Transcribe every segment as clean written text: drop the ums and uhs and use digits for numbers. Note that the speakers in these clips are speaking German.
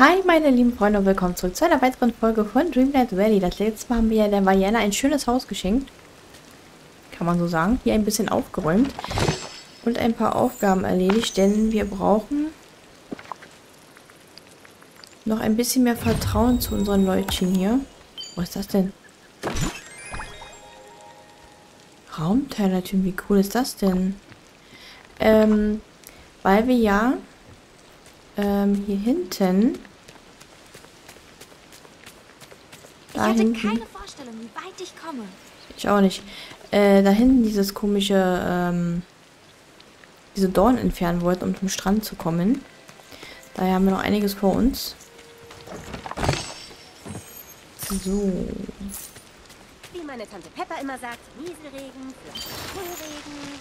Hi meine lieben Freunde und willkommen zurück zu einer weiteren Folge von Dreamlight Valley. Das letzte Mal haben wir ja der Vajana ein schönes Haus geschenkt. Kann man so sagen. Hier ein bisschen aufgeräumt. Und ein paar Aufgaben erledigt, denn wir brauchen noch ein bisschen mehr Vertrauen zu unseren Leutchen hier. Was ist das denn? Raumteilertüm, wie cool ist das denn? Weil wir ja hier hinten Ich hatte keine Vorstellung, wie weit ich komme. Ich auch nicht. Da hinten dieses komische, diese Dorn entfernen wollten, um zum Strand zu kommen. Daher haben wir noch einiges vor uns. So. Wie meine Tante Pepper immer sagt, Nieselregen für Frühregen.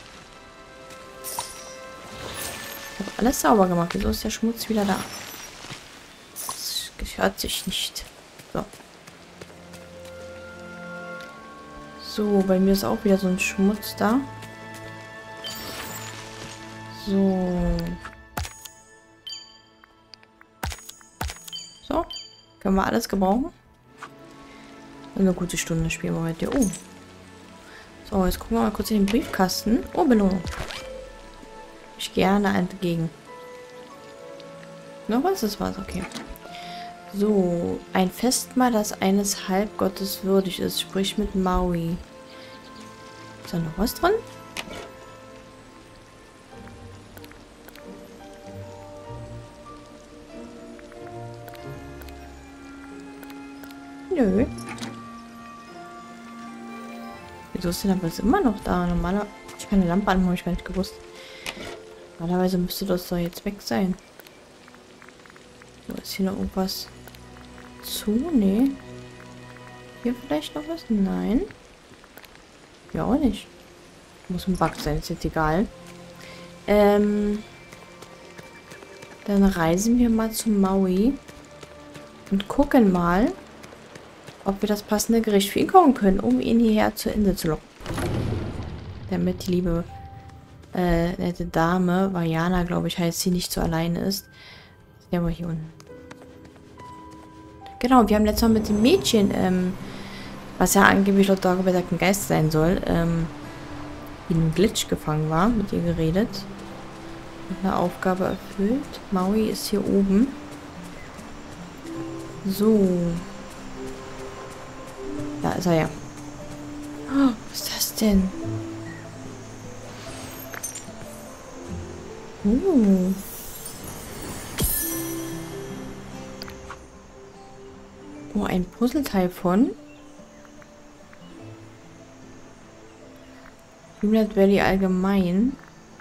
Ich habe alles sauber gemacht. Wieso ist der Schmutz wieder da? Das gehört sich nicht. So. So, bei mir ist auch wieder so ein Schmutz da. So. So. Können wir alles gebrauchen? Eine gute Stunde spielen wir heute. Oh. So, jetzt gucken wir mal kurz in den Briefkasten. Oh, Belohnung. Ich gerne entgegen. Noch was ist was? Okay. So, ein Festmahl, das eines Halbgottes würdig ist. Sprich mit Maui. Ist da noch was drin? Nö. Wieso ist denn aber immer noch da? Normalerweise. Ich kann eine Lampe anmachen, habe ich gar nicht gewusst. Normalerweise müsste das doch jetzt weg sein. So, ist hier noch irgendwas zu? Nee. Hier vielleicht noch was? Nein. Ja, auch nicht. Muss ein Bug sein, ist jetzt egal. Dann reisen wir mal zu Maui und gucken mal, ob wir das passende Gericht für ihn kochen können, um ihn hierher zur Insel zu locken. Damit die liebe nette Dame, Vajana, glaube ich, heißt sie, nicht so alleine ist. Ja, aber hier unten. Genau, wir haben letztes Mal mit dem Mädchen, was ja angeblich laut Dagobert ein Geist sein soll, in einem Glitch gefangen war, mit ihr geredet. Und eine Aufgabe erfüllt. Maui ist hier oben. So. Da ist er ja. Oh, was ist das denn? Oh, ein Puzzleteil von Dreamlight Valley allgemein.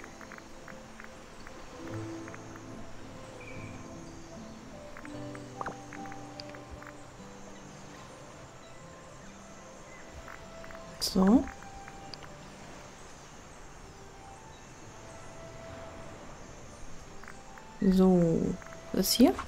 So. So. Was ist hier?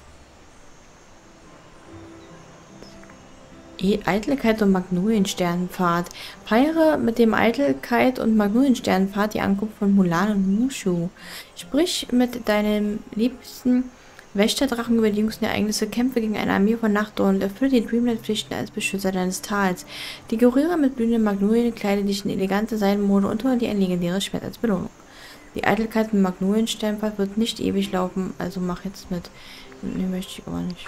Eitelkeit und Magnoliensternenpfad. Feiere mit dem Eitelkeit und Magnoliensternenpfad die Ankunft von Mulan und Mushu. Sprich mit deinem liebsten Wächterdrachen über die jüngsten Ereignisse, kämpfe gegen eine Armee von Nachtdorn und erfülle die Dreamlight-Pflichten als Beschützer deines Tals. Dekoriere mit blühenden Magnolien, kleide dich in elegante Seidenmode und hole dir ein legendäres Schwert als Belohnung. Die Eitelkeit mit Magnoliensternenpfad wird nicht ewig laufen, also mach jetzt mit. Nee, möchte ich aber nicht.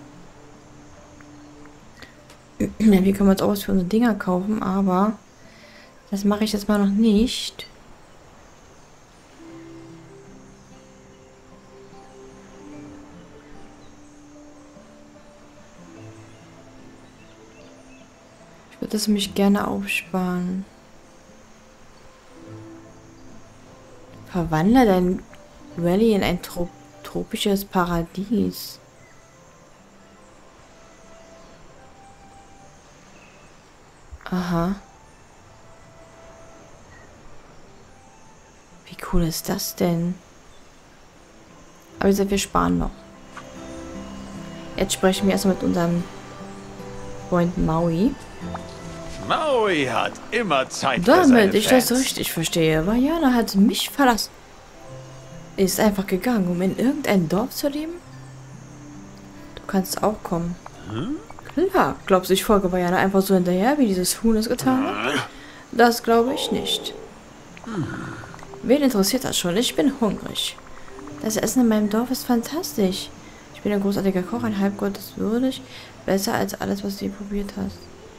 Ja, wir können uns auch was für unsere Dinger kaufen, aber das mache ich jetzt mal noch nicht. Ich würde das mich gerne aufsparen. Verwandle dein Valley in ein tropisches Paradies. Aha. Wie cool ist das denn? Aber wie gesagt, wir sparen noch. Jetzt sprechen wir erstmal mit unserem Freund Maui. Maui hat immer Zeit für Damit seine ich das Fans. richtig verstehe, Vajana hat mich verlassen. Ist einfach gegangen, um in irgendein Dorf zu leben? kannst auch kommen. Klar, glaubst du, ich folge Vajana einfach so hinterher, wie dieses Huhn es getan hat? Das glaube ich nicht. Wen interessiert das schon? Ich bin hungrig. Das Essen in meinem Dorf ist fantastisch. Ich bin ein großartiger Koch, ein Halbgott ist würdig. Besser als alles, was du je probiert hast.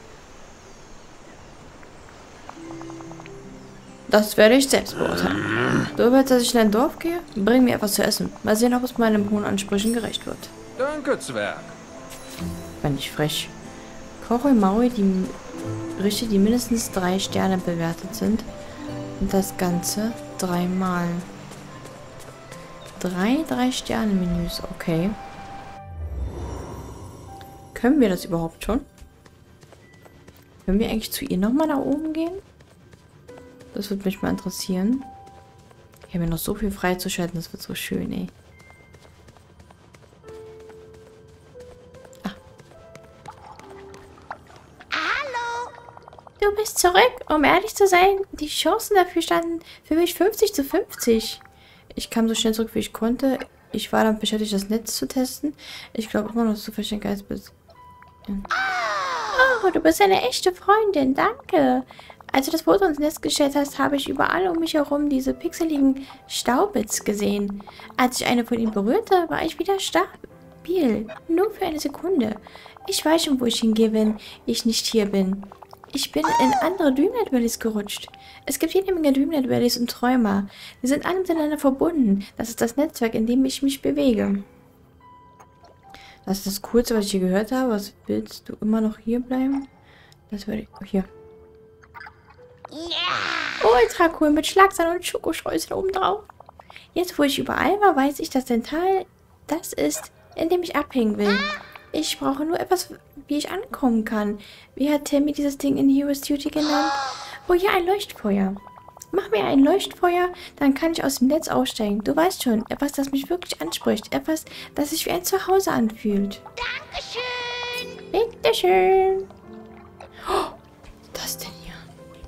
Das werde ich selbst beurteilen. Du willst, dass ich in dein Dorf gehe? Bring mir etwas zu essen. Mal sehen, ob es meinen hohen Ansprüchen gerecht wird. Danke, Zwerg. Bin ich frech. Koche Maui die Gerichte, die mindestens 3 Sterne bewertet sind. Und das Ganze 3-mal. 3 Sterne-Menüs, okay. Können wir das überhaupt schon? Können wir eigentlich zu ihr nochmal nach oben gehen? Das würde mich mal interessieren. Ich habe ja noch so viel freizuschalten, das wird so schön, ey. Du bist zurück. Um ehrlich zu sein, die Chancen dafür standen für mich 50:50. Ich kam so schnell zurück, wie ich konnte. Ich war dann beschäftigt, das Netz zu testen. Ich glaube immer noch, dass du verstehen Geist bist. Ja. Oh, du bist eine echte Freundin. Danke. Als du das Foto ins Netz gestellt hast, habe ich überall um mich herum diese pixeligen Staubits gesehen. Als ich eine von ihnen berührte, war ich wieder stabil. Nur für eine Sekunde. Ich weiß schon, wo ich hingehe, wenn ich nicht hier bin. Ich bin in andere Dreamlight Valleys gerutscht. Es gibt jede Menge Dreamlight Valleys und Träumer. Die sind alle miteinander verbunden. Das ist das Netzwerk, in dem ich mich bewege. Das ist das Coolste, was ich hier gehört habe. Was willst du immer noch hier bleiben? Das würde ich... Oh, hier. Ultra cool mit Schlagsahne und Schokostreuseln obendrauf. Jetzt, wo ich überall war, weiß ich, dass dein Tal das ist, in dem ich abhängen will. Ich brauche nur etwas, wie ich ankommen kann. Wie hat Timmy dieses Ding in Heroes Duty genannt? Oh ja, ein Leuchtfeuer. Mach mir ein Leuchtfeuer, dann kann ich aus dem Netz aussteigen. Du weißt schon, etwas, das mich wirklich anspricht. Etwas, das sich wie ein Zuhause anfühlt. Dankeschön. Bitteschön. Oh, das denn hier?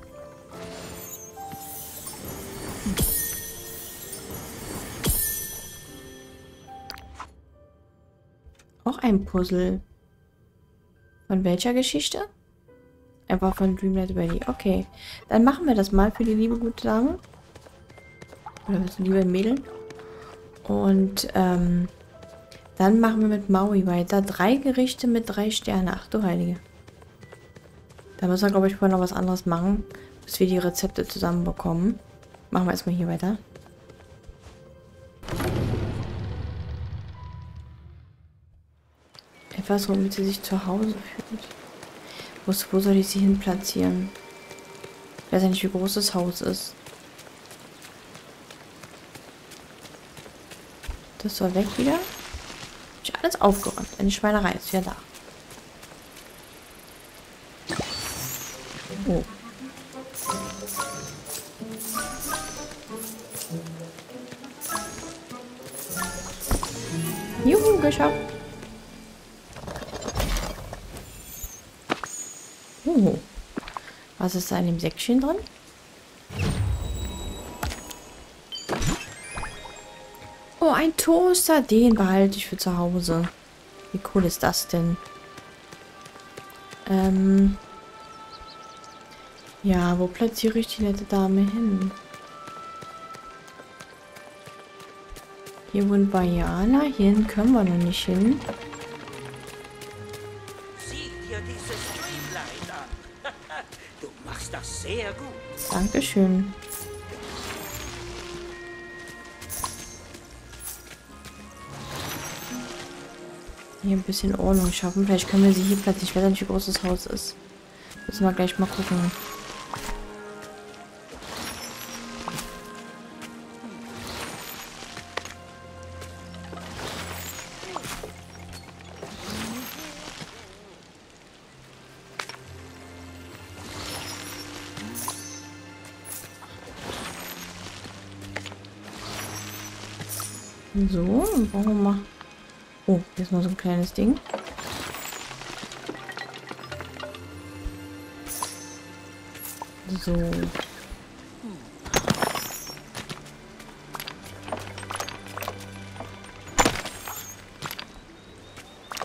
Auch ein Puzzle. Von welcher Geschichte? Einfach von Dreamlight Valley. Okay. Dann machen wir das mal für die liebe gute Dame. Oder willst du lieber ein Mädel? Und dann machen wir mit Maui weiter. 3 Gerichte mit 3 Sterne. Ach du Heilige. Da müssen wir, glaube ich, vorher noch was anderes machen, bis wir die Rezepte zusammenbekommen. Machen wir erstmal hier weiter. Etwas, womit sie sich zu Hause fühlt. Wo soll ich sie hin platzieren? Ich weiß ja nicht, wie groß das Haus ist. Das soll weg wieder. Hab ich alles aufgeräumt. Eine Schweinerei ist wieder da. Oh. Juhu, geschafft. Was ist da in dem Säckchen drin? Oh, ein Toaster. Den behalte ich für zu Hause. Wie cool ist das denn? Ja, wo platziere ich die nette Dame hin? Hier wohnt Vajana. Hierhin können wir noch nicht hin. Du machst das sehr gut. Dankeschön. Hier ein bisschen Ordnung schaffen. Vielleicht können wir sie hier platzieren. Ich weiß nicht, wie groß das Haus ist. Müssen wir gleich mal gucken. So, dann brauchen wir mal... Oh, hier ist noch so ein kleines Ding. So.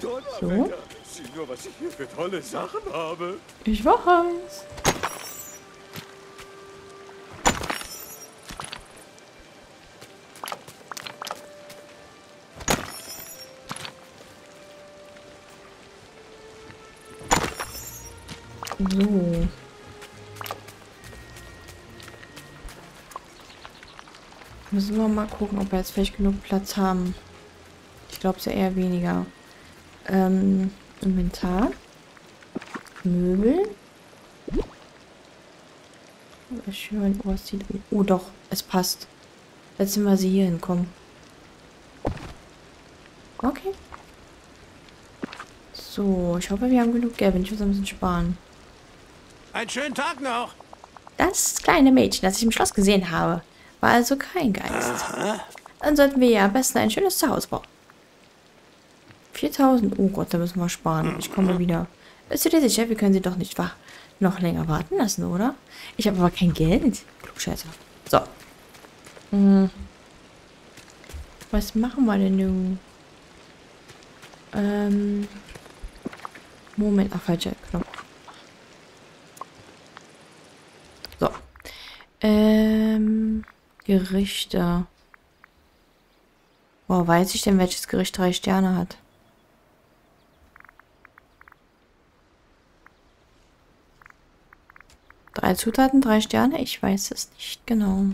So. Sieh nur, was ich hier für tolle Sachen habe. Ich weiß. So. Müssen wir mal gucken, ob wir jetzt vielleicht genug Platz haben. Ich glaube es ja eher weniger. Inventar. Möbel. Schön, oh, es sieht... Oh doch, es passt. Jetzt sind wir sie hier hinkommen. Okay. So, ich hoffe, wir haben genug Geld. Ich muss ein bisschen sparen. Einen schönen Tag noch. Das kleine Mädchen, das ich im Schloss gesehen habe, war also kein Geist. Dann sollten wir ja am besten ein schönes Zuhause bauen. 4000. Oh Gott, da müssen wir sparen. Ich komme wieder. Bist du dir sicher? Wir können sie doch nicht noch länger warten lassen, oder? Ich habe aber kein Geld. Klugscheißer. So. Was machen wir denn nun? Moment. Ach, falscher Knopf. So. Gerichte. Boah, weiß ich denn, welches Gericht 3 Sterne hat? Drei Zutaten, 3 Sterne? Ich weiß es nicht genau.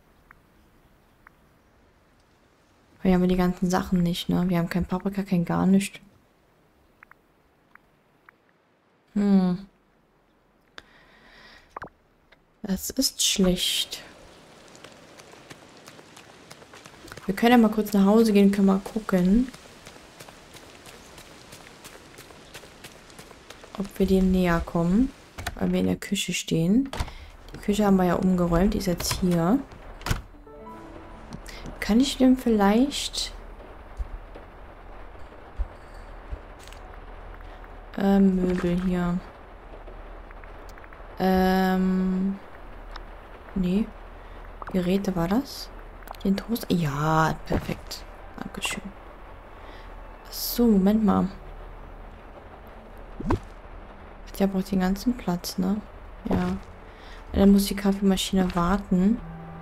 Wir haben die ganzen Sachen nicht, ne? Wir haben kein Paprika, kein gar nichts. Das ist schlecht. Wir können ja mal kurz nach Hause gehen, können mal gucken, ob wir dem näher kommen, weil wir in der Küche stehen. Die Küche haben wir ja umgeräumt, die ist jetzt hier. Kann ich dem vielleicht... Möbel hier. Nee. Geräte war das? Den Toast? Ja, perfekt. Dankeschön. So, Moment mal. Der braucht den ganzen Platz, ne? Ja. Dann muss die Kaffeemaschine warten.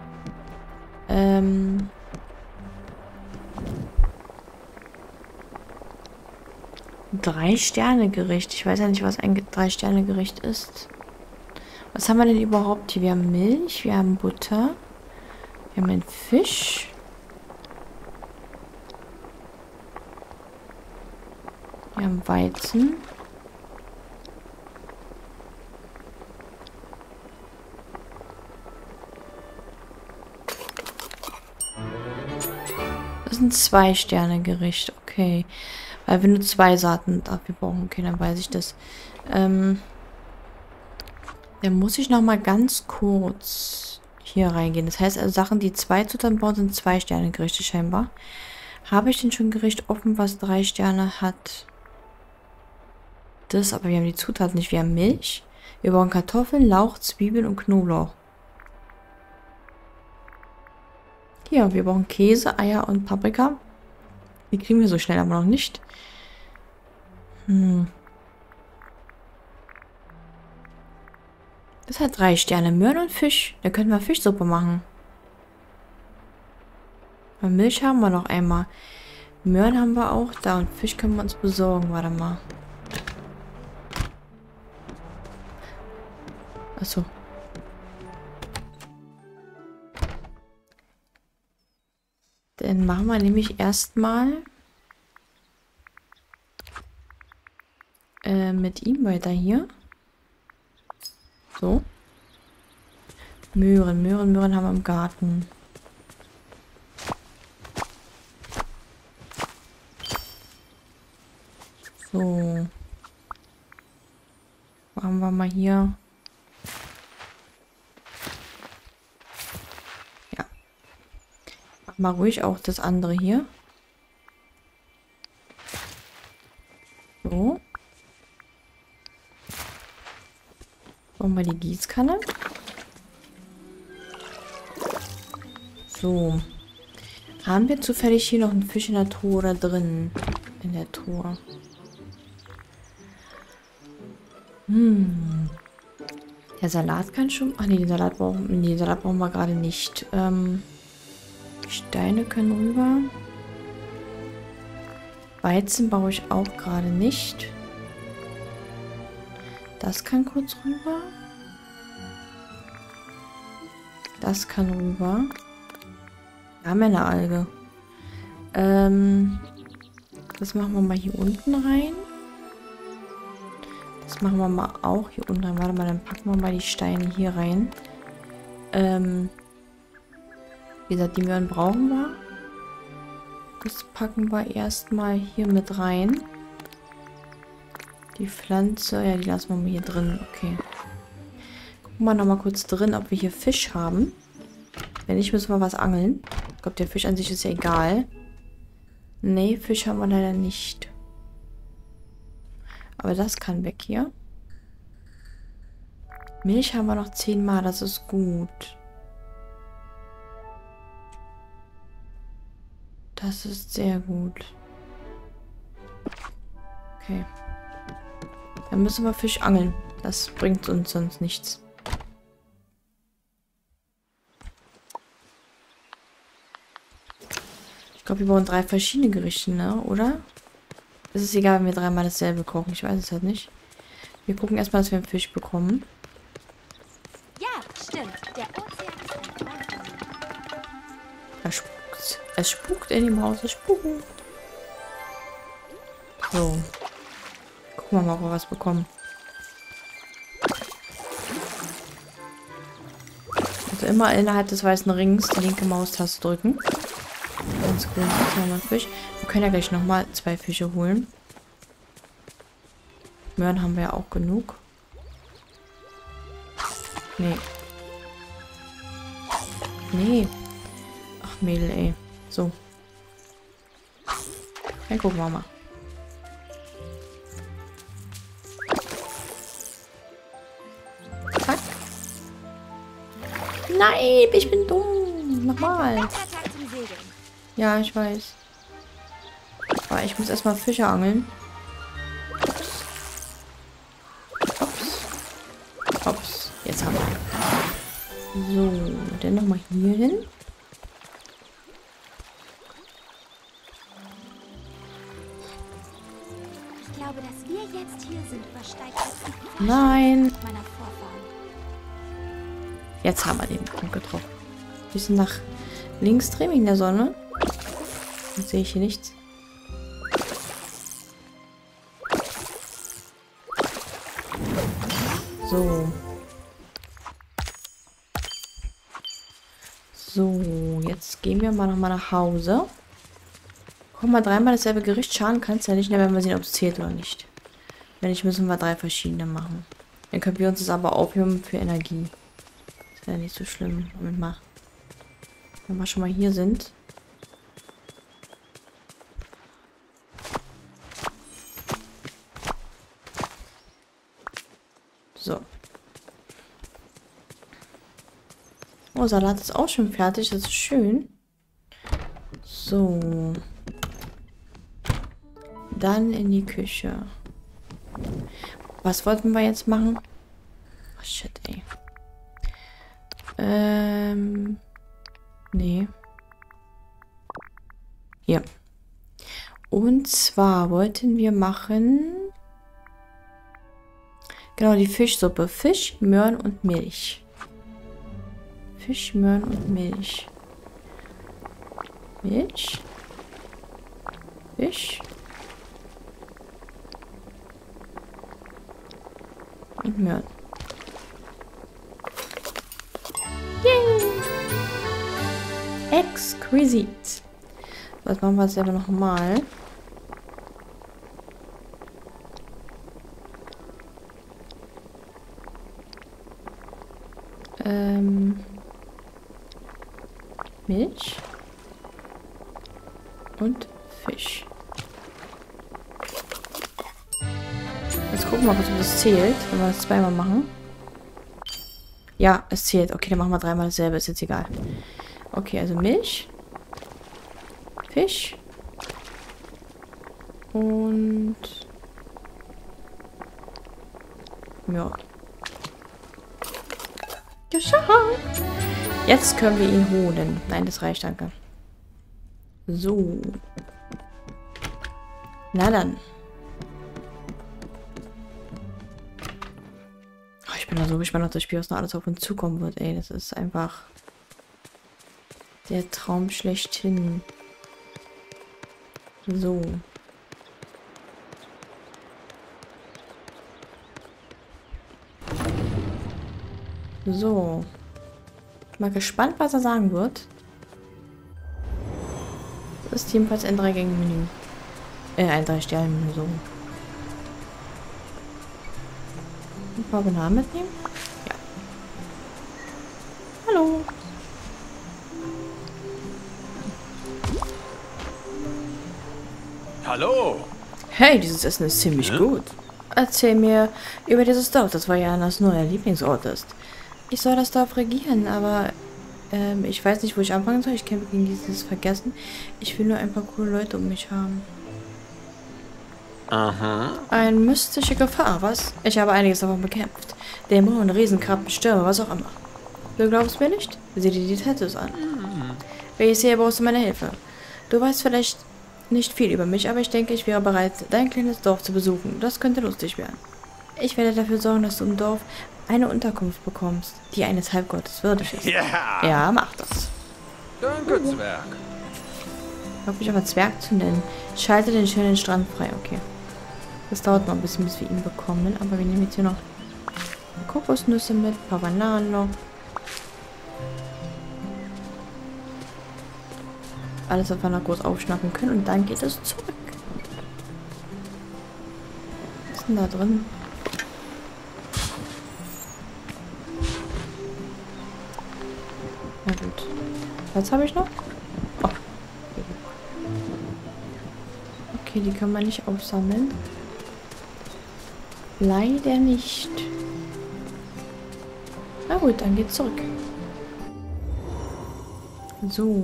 3-Sterne-Gericht. Ich weiß ja nicht, was ein 3-Sterne-Gericht ist. Was haben wir denn überhaupt hier? Wir haben Milch, wir haben Butter, wir haben einen Fisch. Wir haben Weizen. Das ist ein 2-Sterne-Gericht, okay. Weil wir nur 2 Saaten dafür brauchen. Okay, dann weiß ich das. Dann muss ich noch mal ganz kurz hier reingehen. Das heißt also, Sachen, die 2 Zutaten brauchen, sind 2-Sterne-Gerichte scheinbar. Habe ich denn schon ein Gericht offen, was 3 Sterne hat? Das, aber wir haben die Zutaten nicht. Wir haben Milch. Wir brauchen Kartoffeln, Lauch, Zwiebeln und Knoblauch. Hier, wir brauchen Käse, Eier und Paprika. Die kriegen wir so schnell aber noch nicht. Das hat 3 Sterne. Möhren und Fisch. Da könnten wir Fischsuppe machen. Und Milch haben wir noch einmal. Möhren haben wir auch da. Und Fisch können wir uns besorgen. Warte mal. Achso. Dann machen wir nämlich erstmal mit ihm weiter hier. So. Möhren haben wir im Garten. So. Machen wir mal hier. Ja. Mach mal ruhig auch das andere hier. So. Brauchen wir die Gießkanne. So. Haben wir zufällig hier noch einen Fisch in der Truhe oder drin? In der Truhe. Hm. Der Salat kann schon... Ach nee, den Salat brauchen wir gerade nicht. Die Steine können rüber. Weizen baue ich auch gerade nicht. Das kann kurz rüber. Das kann rüber. Wir haben ja eine Alge. Das machen wir mal hier unten rein. Das machen wir mal auch hier unten rein. Warte mal, dann packen wir mal die Steine hier rein. Wie gesagt, die Möhren brauchen wir. Das packen wir erstmal hier mit rein. Die Pflanze, ja, die lassen wir mal hier drin. Okay. Gucken wir nochmal kurz drin, ob wir hier Fisch haben. Wenn nicht, müssen wir was angeln. Ich glaube, der Fisch an sich ist ja egal. Nee, Fisch haben wir leider nicht. Aber das kann weg hier. Milch haben wir noch 10 Mal, das ist gut. Das ist sehr gut. Okay. Dann müssen wir Fisch angeln. Das bringt uns sonst nichts. Ich glaube, wir brauchen 3 verschiedene Gerichte, ne? Oder? Es ist egal, wenn wir 3-mal dasselbe kochen. Ich weiß es halt nicht. Wir gucken erstmal, dass wir einen Fisch bekommen. Ja, stimmt. Der Ozean ist ein Freund. Da spukt. Es spukt in dem Haus. Es spukt. So. Gucken wir mal, ob wir was bekommen. Also immer innerhalb des weißen Rings die linke Maustaste drücken. Ganz cool. Jetzt haben wir einen Fisch. Wir können ja gleich nochmal 2 Fische holen. Möhren haben wir ja auch genug. Nee. Nee. Ach, Mädel, ey. So. Dann gucken wir mal. Zack. Nein, ich bin dumm. Nochmal. Tag zum Segeln. Ja, ich weiß. Aber ich muss erstmal Fische angeln. Ups. Ups. Jetzt haben wir. So, dann nochmal hier hin. Ich glaube, dass wir jetzt hier sind, übersteigt das die Nein. meiner Vorfahren. Jetzt haben wir den Punkt getroffen. Ein bisschen nach links drehen wegen der Sonne. Jetzt sehe ich hier nichts. So. So, jetzt gehen wir mal nochmal nach Hause. Guck mal, 3-mal dasselbe Gericht. Schaden kann es ja nicht, wenn wir sehen, ob es zählt oder nicht. Wenn nicht, müssen wir 3 verschiedene machen. Dann können wir uns das aber aufheben für Energie. Ist ja nicht so schlimm. Moment mal. Wenn wir schon mal hier sind. So. Oh, Salat ist auch schon fertig. Das ist schön. So. Dann in die Küche. Was wollten wir jetzt machen? Oh, shit, ey. Nee. Hier. Und zwar wollten wir machen... Genau, die Fischsuppe. Fisch, Möhren und Milch. Fisch, Möhren und Milch. Milch. Fisch. Und Möhren. Yay! Exquisite. Was machen wir jetzt aber nochmal? Milch und Fisch. Jetzt gucken wir mal, ob das zählt, wenn wir das 2-mal machen. Ja, es zählt. Okay, dann machen wir 3-mal dasselbe, ist jetzt egal. Okay, also Milch, Fisch und Ja. Geschafft! Jetzt können wir ihn holen. Nein, das reicht, danke. So. Na dann. Oh, ich bin da so gespannt, ob das Spiel, was noch alles auf uns zukommen wird. Ey, das ist einfach der Traum schlechthin. So. So. Mal gespannt, was er sagen wird. Das ist jedenfalls ein 3-Gänge-Menü. Ein 3-Sterne-Menü, so. Ein paar Bananen mitnehmen? Ja. Hallo. Hallo. Hey, dieses Essen ist ziemlich gut. Erzähl mir über dieses Dorf, das Vajanas neuer Lieblingsort ist. Ich soll das Dorf regieren, aber ich weiß nicht, wo ich anfangen soll. Ich kämpfe gegen dieses Vergessen. Ich will nur ein paar coole Leute um mich haben. Aha. Eine mystische Gefahr, was? Ich habe einiges davon bekämpft. Dämonen, Riesenkrabben, Stürme, was auch immer. Du glaubst mir nicht? Sieh dir die Tattoos an. Wenn ich sehe, brauchst du meine Hilfe. Du weißt vielleicht nicht viel über mich, aber ich denke, ich wäre bereit, dein kleines Dorf zu besuchen. Das könnte lustig werden. Ich werde dafür sorgen, dass du im Dorf eine Unterkunft bekommst, die eines Halbgottes würdig ist. Ja. Ja, mach das. Danke, Zwerg. Ich hoffe, mich aber Zwerg zu nennen. Schalte den schönen Strand frei, okay. Das dauert noch ein bisschen, bis wir ihn bekommen, aber wir nehmen jetzt hier noch Kokosnüsse mit, ein paar Bananen noch. Alles, was wir noch groß aufschnappen können und dann geht es zurück. Was ist denn da drin? Na gut. Was habe ich noch? Oh. Okay, die kann man nicht aufsammeln. Leider nicht. Na gut, dann geht's zurück. So.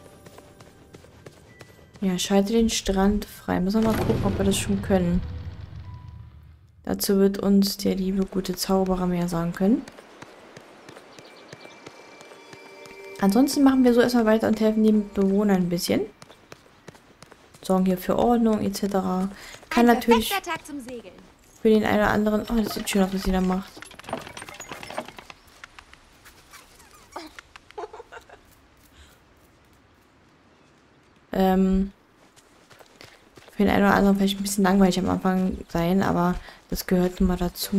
Ja, schalte den Strand frei. Müssen wir mal gucken, ob wir das schon können. Dazu wird uns der liebe, gute Zauberer mehr sagen können. Ansonsten machen wir so erstmal weiter und helfen den Bewohnern ein bisschen. Sorgen hier für Ordnung etc. Kann natürlich Tag zum Segeln. für den einen oder anderen... Oh, das sieht schön aus, was sie da macht. Für den einen oder anderen vielleicht ein bisschen langweilig am Anfang sein, aber das gehört nun mal dazu.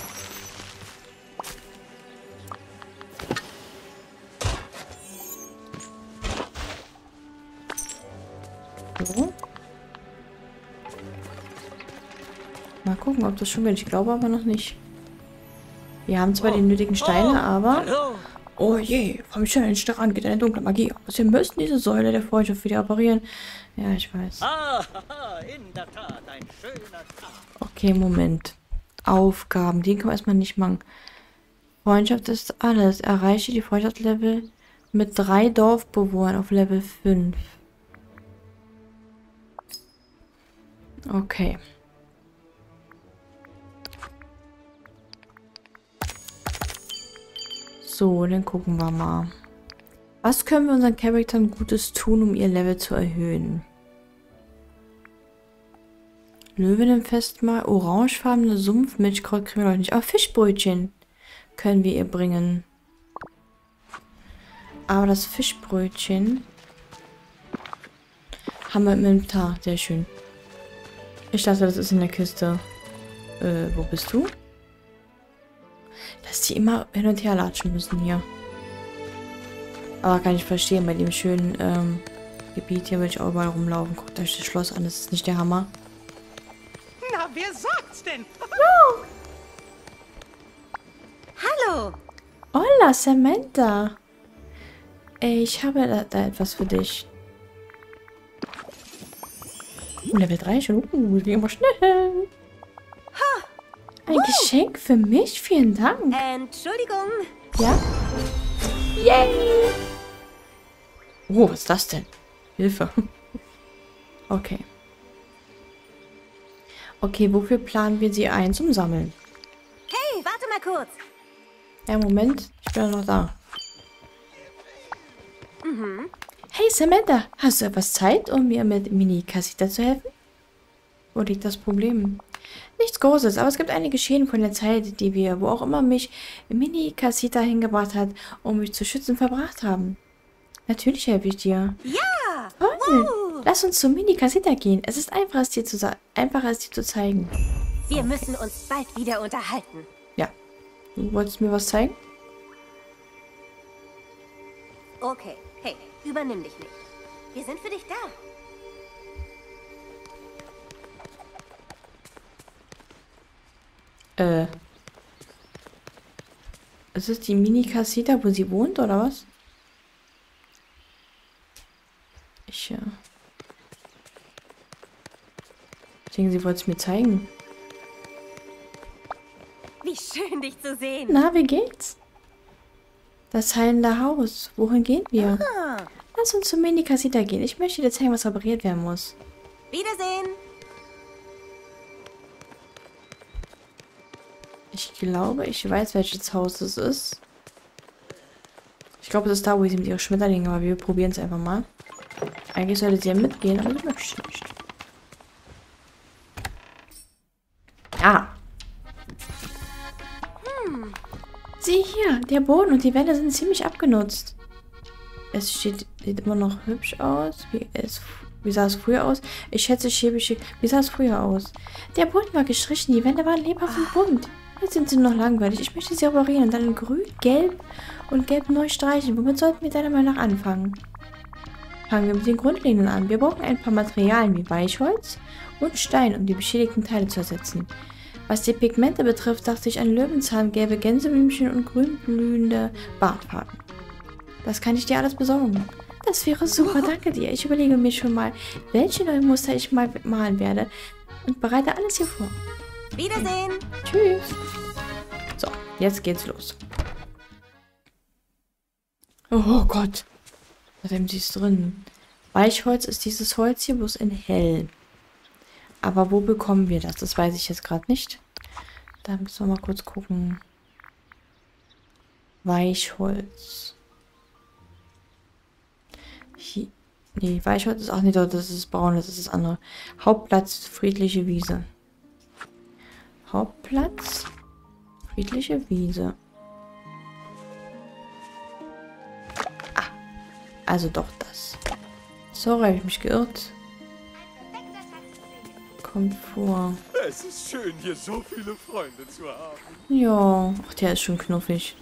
So. Mal gucken, ob das schon wird. Ich glaube aber noch nicht. Wir haben zwar die nötigen Steine, aber... Hallo. Oh je, vom schönen Strand geht eine dunkle Magie aus. Wir müssen diese Säule der Freundschaft wieder reparieren. Ja, ich weiß. Ah, in der Tat, ein schöner Tag. Okay, Moment. Aufgaben, die kann man erstmal nicht machen. Freundschaft ist alles. Erreiche die Freundschaftslevel mit 3 Dorfbewohnern auf Level 5. Okay. So, dann gucken wir mal. Was können wir unseren Charakteren Gutes tun, um ihr Level zu erhöhen? Löwenfestmahl, orangefarbene Sumpfmilchkraut kriegen wir noch nicht. Aber Fischbrötchen können wir ihr bringen. Aber das Fischbrötchen haben wir im Inventar. Sehr schön. Ich dachte, das ist in der Kiste. Wo bist du? Dass die immer hin und her latschen müssen hier. Aber kann ich verstehen, bei dem schönen Gebiet hier will ich auch überall rumlaufen. Guckt euch das Schloss an, das ist nicht der Hammer. Na, wer sagt's denn? Hallo. Hola, Samantha. Ey, ich habe da etwas für dich. Level 3 schon. Das ging aber schnell. Ein Geschenk für mich? Vielen Dank. Entschuldigung. Ja? Yay! Oh, was ist das denn? Hilfe. Okay. Okay, wofür planen wir sie ein zum Sammeln? Hey, kurz. Ja, Moment. Ich bin ja noch da. Hey, Samantha. Hast du etwas Zeit, um mir mit Mini-Casita zu helfen? Wo liegt das Problem? Nichts Großes, aber es gibt einige Schäden von der Zeit, die wir, wo auch immer mich Mini-Casita hingebracht hat, um mich zu schützen, verbracht haben. Natürlich helfe ich dir. Ja! Toll. Lass uns zu Mini-Casita gehen. Es ist einfacher, es dir zu zeigen. Wir müssen uns bald wieder unterhalten. Ja. Du wolltest mir was zeigen? Okay, hey, übernimm dich nicht. Wir sind für dich da. Ist es die Mini-Casita, wo sie wohnt, oder was? Ich denke, sie wollte es mir zeigen. Wie schön, dich zu sehen. Na, wie geht's? Das heilende Haus. Wohin gehen wir? Ah, Lass uns zum Mini-Casita gehen. Ich möchte dir zeigen, was repariert werden muss. Wiedersehen. Ich glaube, ich weiß, welches Haus es ist. Ich glaube, es ist da, wo sie mit ihren Schmetterlingen, aber wir probieren es einfach mal. Eigentlich sollte sie ja mitgehen, aber sie möchte nicht. Ah. Sieh hier, der Boden und die Wände sind ziemlich abgenutzt. Es sieht immer noch hübsch aus. Wie sah es früher aus? Ich schätze schäbig. Wie sah es früher aus? Der Boden war gestrichen, die Wände waren lebhaft und bunt. Jetzt sind sie noch langweilig. Ich möchte sie reparieren und dann in grün, gelb und gelb neu streichen. Womit sollten wir deiner Meinung nach anfangen? Fangen wir mit den Grundlinien an. Wir brauchen ein paar Materialien wie Weichholz und Stein, um die beschädigten Teile zu ersetzen. Was die Pigmente betrifft, dachte ich an Löwenzahn, gelbe Gänseblümchen und grünblühende Bartfarben. Das kann ich dir alles besorgen. Das wäre super, danke dir. Ich überlege mir schon mal, welche neuen Muster ich mal malen werde und bereite alles hier vor. Wiedersehen. Tschüss. So, jetzt geht's los. Oh Gott. Was haben sie es drin? Weichholz ist dieses Holz hier bloß in hell. Aber wo bekommen wir das? Das weiß ich jetzt gerade nicht. Da müssen wir mal kurz gucken. Weichholz. Hier. Nee, Weichholz ist auch nicht dort. Das ist braun, das ist das andere. Hauptplatz, friedliche Wiese. Hauptplatz, friedliche Wiese. Ah, also doch das. Sorry, habe ich mich geirrt. Kommt vor. Es ist schön, hier so viele Freunde zu haben. Ja, ach, der ist schon knuffig.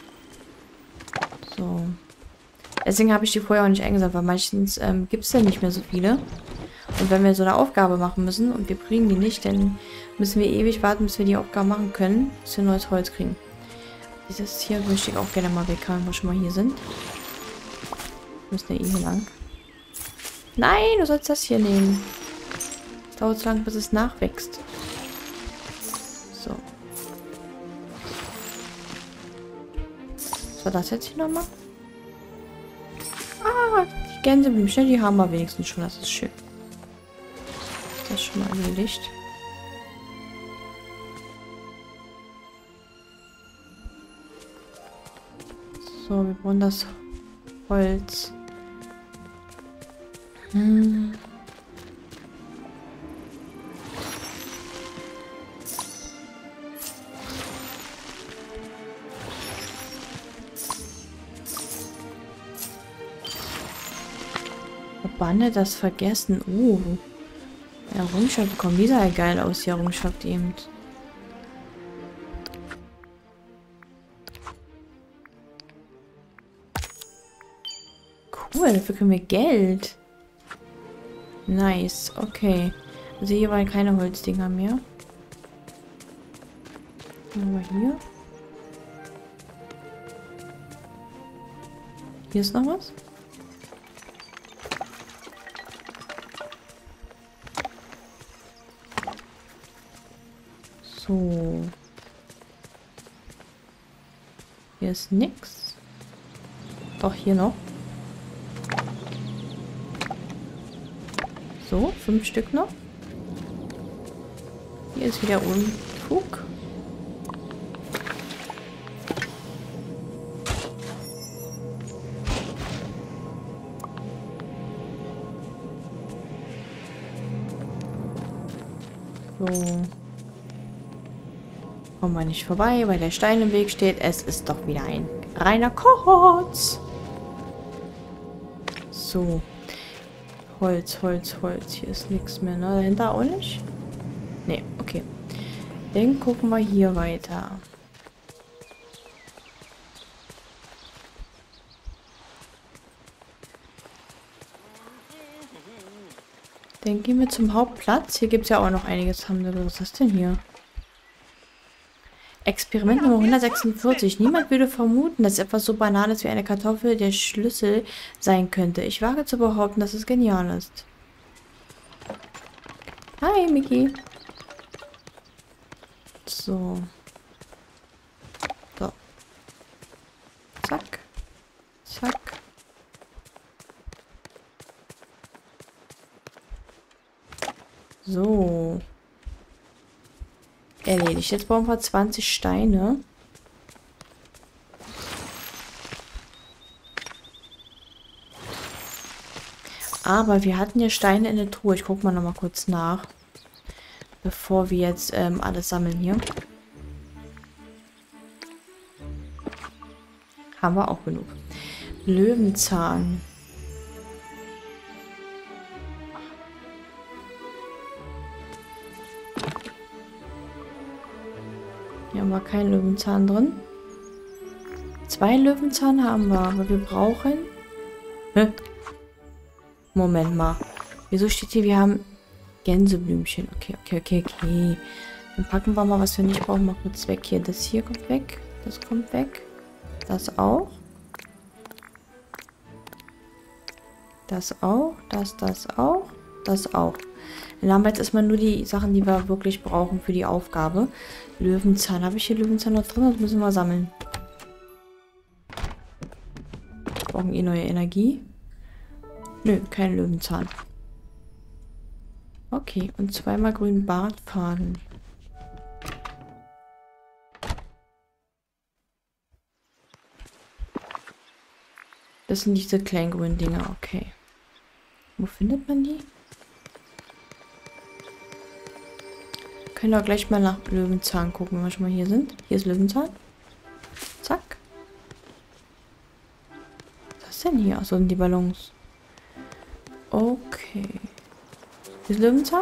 So. Deswegen habe ich die vorher auch nicht eingesammelt, weil meistens gibt es ja nicht mehr so viele. Und wenn wir so eine Aufgabe machen müssen und wir kriegen die nicht, dann müssen wir ewig warten, bis wir die Aufgabe machen können, bis wir neues Holz kriegen. Dieses hier möchte ich auch gerne mal weghauen, wo wir schon mal hier sind. Wir müssen ja hier lang. Nein, du sollst das hier nehmen. Es dauert so lange, bis es nachwächst. So. Was war das jetzt hier nochmal? Ah, die Gänseblümchen, die haben wir wenigstens schon. Das ist schön. Das ist schon mal erledigt. So, wir brauchen das Holz. Verbanne das Vergessen. Errungenschaft bekommen. Die sah ja geil aus, die Errungenschaft eben. Cool, dafür kriegen wir Geld. Nice, okay. Also hier waren keine Holzdinger mehr. Aber hier. Hier ist noch was. So. Hier ist nix. Doch, hier noch. So, 5 Stück noch. Hier ist wieder Unfug. So. Kommen wir nicht vorbei, weil der Stein im Weg steht. Es ist doch wieder ein reiner Kohorts. So. Holz, Holz, Holz. Hier ist nichts mehr, ne? Dahinter auch nicht? Ne, okay. Dann gucken wir hier weiter. Dann gehen wir zum Hauptplatz. Hier gibt es ja auch noch einiges. Was ist das denn hier? Experiment Nummer 146. Niemand würde vermuten, dass etwas so Banales wie eine Kartoffel der Schlüssel sein könnte. Ich wage zu behaupten, dass es genial ist. Hi, Mickey. So. So. Zack. Zack. So. Erledigt. Jetzt brauchen wir 20 Steine. Aber wir hatten ja Steine in der Truhe. Ich gucke mal noch mal kurz nach. Bevor wir jetzt alles sammeln hier. Haben wir auch genug. Löwenzahn. Hier haben wir keinen Löwenzahn drin. 2 Löwenzahn haben wir, aber wir brauchen... Hä? Moment mal. Wieso steht hier, wir haben Gänseblümchen? Okay. Dann packen wir mal, was wir nicht brauchen, mal kurz weg hier. Das hier kommt weg. Das kommt weg. Das auch. Das auch. Das auch. Das auch. Dann haben wir jetzt erstmal nur die Sachen, die wir wirklich brauchen für die Aufgabe. Löwenzahn. Habe ich hier Löwenzahn noch drin? Das müssen wir sammeln. Wir brauchen eh neue Energie. Nö, kein Löwenzahn. Okay, und 2-mal grünen Bartfaden. Das sind diese kleinen grünen Dinger, okay. Wo findet man die? Können wir gleich mal nach Löwenzahn gucken, wenn wir schon mal hier sind. Hier ist Löwenzahn. Zack. Was ist denn hier? Achso, sind die Ballons. Okay. Hier ist Löwenzahn.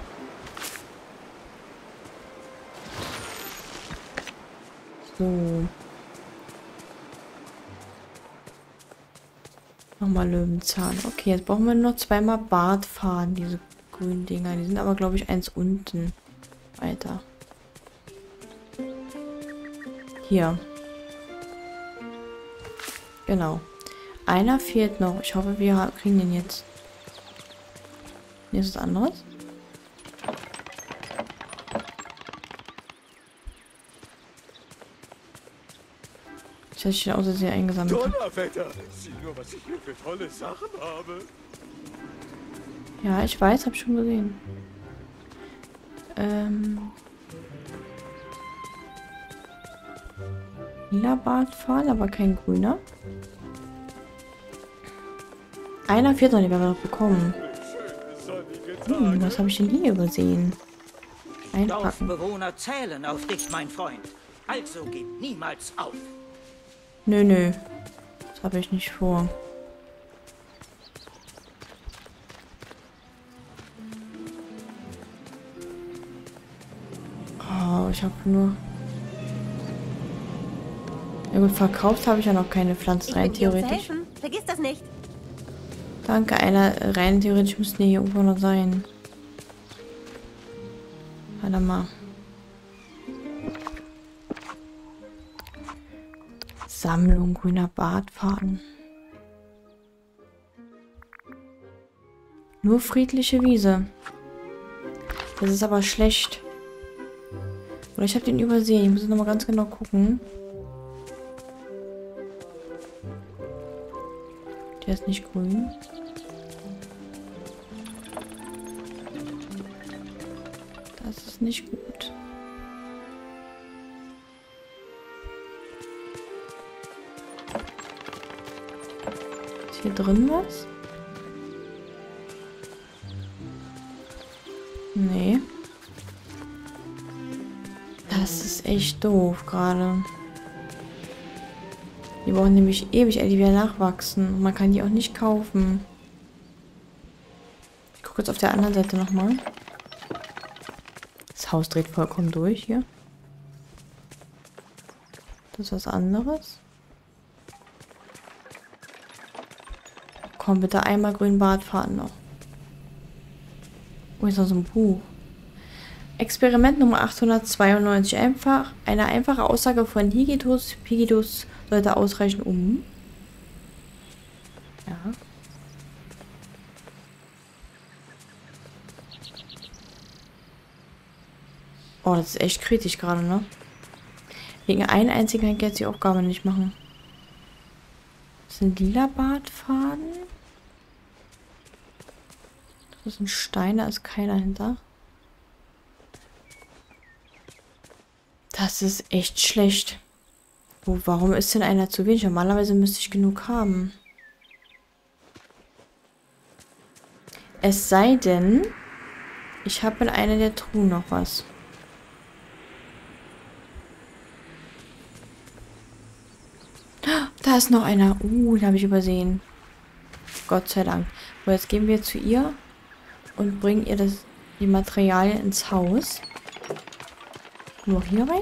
So. Nochmal Löwenzahn. Okay, jetzt brauchen wir nur noch 2-mal Bartfaden, diese grünen Dinger. Die sind aber, glaube ich, eins unten. Weiter. Hier. Genau. Einer fehlt noch. Ich hoffe, wir kriegen den jetzt. Hier ist was anderes. Ich hätte schon aus, dass ich eingesammelt habe. Donnerwetter! Sieh nur, was ich hier für tolle Sachen habe. Ja, ich weiß, hab schon gesehen. Lila Bartpfahl, aber kein grüner. Einer fehlt noch, den werden wir noch bekommen. Was habe ich denn hier übersehen? Einpacken. Dorfbewohner zählen auf dich, mein Freund. Also gib niemals auf. Nö. Das habe ich nicht vor. Oh, ich habe nur... Ja gut, verkauft habe ich ja noch keine Pflanzen rein, theoretisch. Vergiss das nicht. Danke, einer rein theoretisch müssten hier irgendwo noch sein. Warte mal. Sammlung grüner Bartfaden. Nur friedliche Wiese. Das ist aber schlecht. Oder ich habe den übersehen. Ich muss noch mal ganz genau gucken. Der ist nicht grün. Das ist nicht gut. Ist hier drin was? Nee. Das ist echt doof gerade. Die brauchen nämlich ewig, die wieder nachwachsen. Und man kann die auch nicht kaufen. Ich gucke jetzt auf der anderen Seite nochmal. Das Haus dreht vollkommen durch hier. Das ist was anderes. Komm, bitte einmal grünen Bartfaden noch. Oh, ist noch so ein Buch. Experiment Nummer 892. Eine einfache Aussage von Higitus Pigitus sollte ausreichen, um... Ja. Oh, das ist echt kritisch gerade, ne? Wegen einem einzigen kann ich jetzt die Aufgabe nicht machen. Das ist ein lila Bartfaden. Das ist ein Stein, da ist keiner hinter. Das ist echt schlecht. Oh, warum ist denn einer zu wenig? Normalerweise müsste ich genug haben. Es sei denn, ich habe in einer der Truhen noch was. Da ist noch einer. Den habe ich übersehen. Gott sei Dank. So, jetzt gehen wir zu ihr und bringen ihr die Materialien ins Haus. Nur hier rein?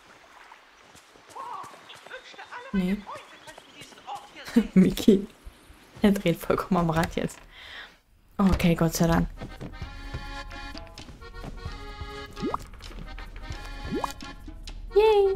Nee. Miki. Er dreht vollkommen am Rad jetzt. Okay, Gott sei Dank. Yay!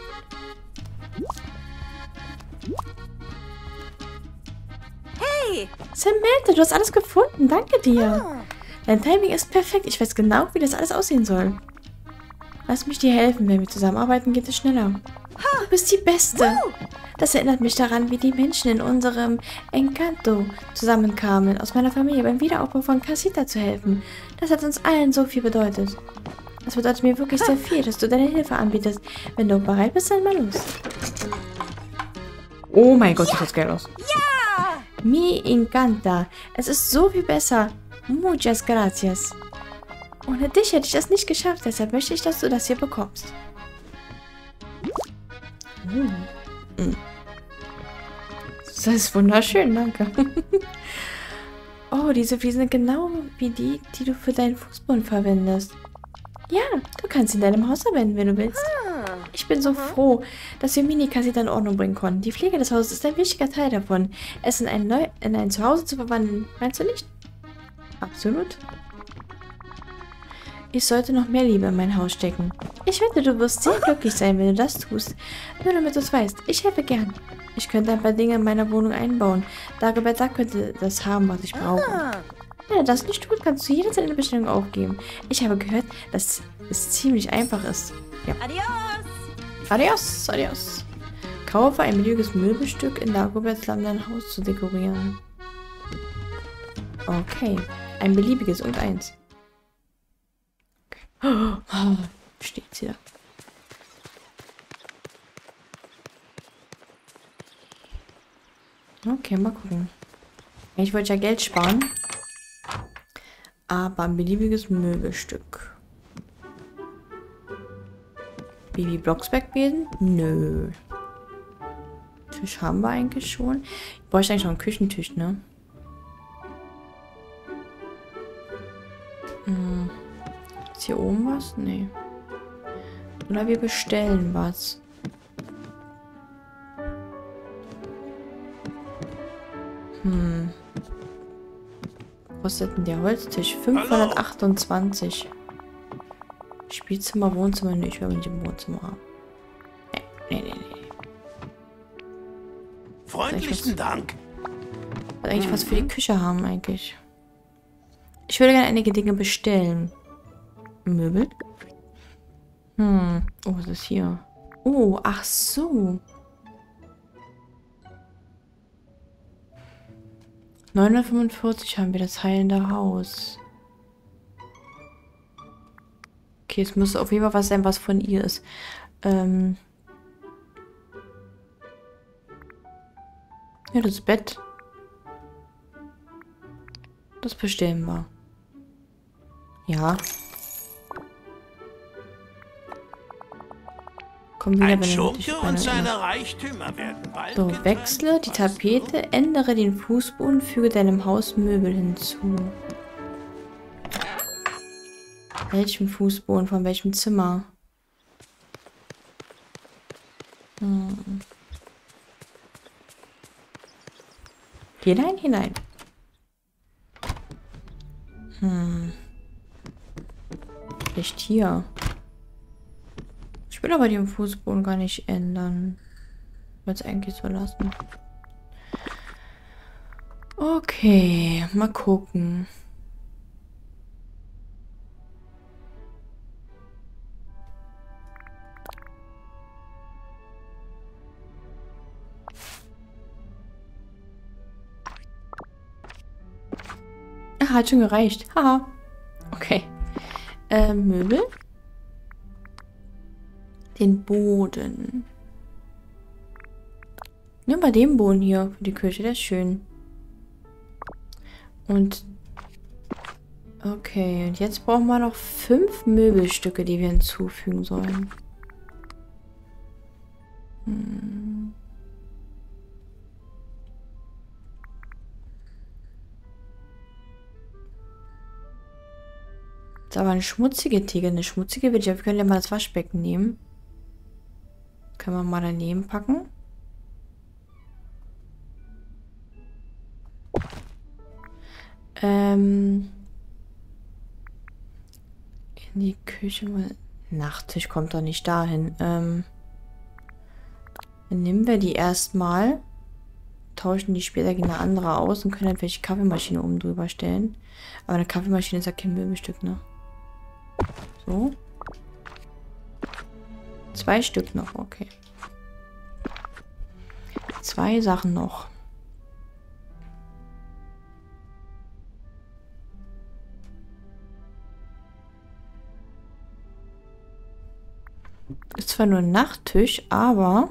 Hey! Samantha, du hast alles gefunden. Danke dir. Dein Timing ist perfekt. Ich weiß genau, wie das alles aussehen soll. Lass mich dir helfen. Wenn wir zusammenarbeiten, geht es schneller. Du bist die Beste. Das erinnert mich daran, wie die Menschen in unserem Encanto zusammenkamen, aus meiner Familie beim Wiederaufbau von Casita zu helfen. Das hat uns allen so viel bedeutet. Das bedeutet mir wirklich sehr viel, dass du deine Hilfe anbietest. Wenn du bereit bist, dann mal los. Oh mein Gott, sieht das geil aus. Ja! Me encanta. Es ist so viel besser. Muchas gracias. Ohne dich hätte ich das nicht geschafft, deshalb möchte ich, dass du das hier bekommst. Das ist wunderschön, danke. Oh, diese Fliesen sind genau wie die, die du für deinen Fußboden verwendest. Ja, du kannst sie in deinem Haus verwenden, wenn du willst. Ich bin so froh, dass wir Mini-Casita in Ordnung bringen konnten. Die Pflege des Hauses ist ein wichtiger Teil davon. Es in ein Zuhause zu verwandeln, meinst du nicht? Absolut. Ich sollte noch mehr Liebe in mein Haus stecken. Ich wette, du wirst sehr glücklich sein, wenn du das tust. Nur damit du es weißt, ich helfe gern. Ich könnte ein paar Dinge in meiner Wohnung einbauen. Dagobert Duck könnte das haben, was ich brauche. Wenn er das nicht tut, kannst du jederzeit eine Bestellung aufgeben. Ich habe gehört, dass es ziemlich einfach ist. Ja. Adios! Adios, adios. Kaufe ein beliebiges Möbelstück in Dagoberts Land, dein Haus zu dekorieren. Okay. Ein beliebiges und eins. Oh, steht's hier. Okay, mal gucken. Ich wollte ja Geld sparen. Aber ein beliebiges Möbelstück. Baby Blocksberg-Besen? Nö. Tisch haben wir eigentlich schon. Ich bräuchte eigentlich noch einen Küchentisch, ne? Ist hier oben was? Nee. Oder wir bestellen was. Was kostet denn der Holztisch? 528. Spielzimmer, Wohnzimmer? Nee, ich will nicht im Wohnzimmer haben. Nee. Freundlichen Dank. Ich will eigentlich was für die Küche haben, eigentlich. Ich würde gerne einige Dinge bestellen. Möbel? Oh, was ist hier? Oh, ach so. 945 haben wir das heilende Haus. Okay, es muss auf jeden Fall was sein, was von ihr ist. Ja, das Bett. Das bestellen wir. Ja. Komm wieder, Ein wenn du Schurke dich und seine Reichtümer werden bald So, getrennt. wechsle die Tapete, ändere den Fußboden, füge deinem Haus Möbel hinzu. Welchem Fußboden? Von welchem Zimmer? Hinein, hinein. Vielleicht hier. Ich will aber den Fußboden gar nicht ändern. Ich will es eigentlich so lassen. Okay, mal gucken. Ah, hat schon gereicht. Haha. Okay. Möbel. Den Boden. Nur bei dem Boden hier für die Küche, der ist schön. Und okay, und jetzt brauchen wir noch 5 Möbelstücke, die wir hinzufügen sollen. Das ist aber eine schmutzige Theke. Eine schmutzige will ich. Wir können ja mal das Waschbecken nehmen. Können wir mal daneben packen. In die Küche mal. Nachttisch kommt doch nicht dahin. Dann nehmen wir die erstmal. Tauschen die später gegen eine andere aus und können dann vielleicht Kaffeemaschine oben drüber stellen. Aber eine Kaffeemaschine ist ja kein Möbelstück, ne? So. 2 Stück noch, okay. 2 Sachen noch. Ist zwar nur ein Nachttisch, aber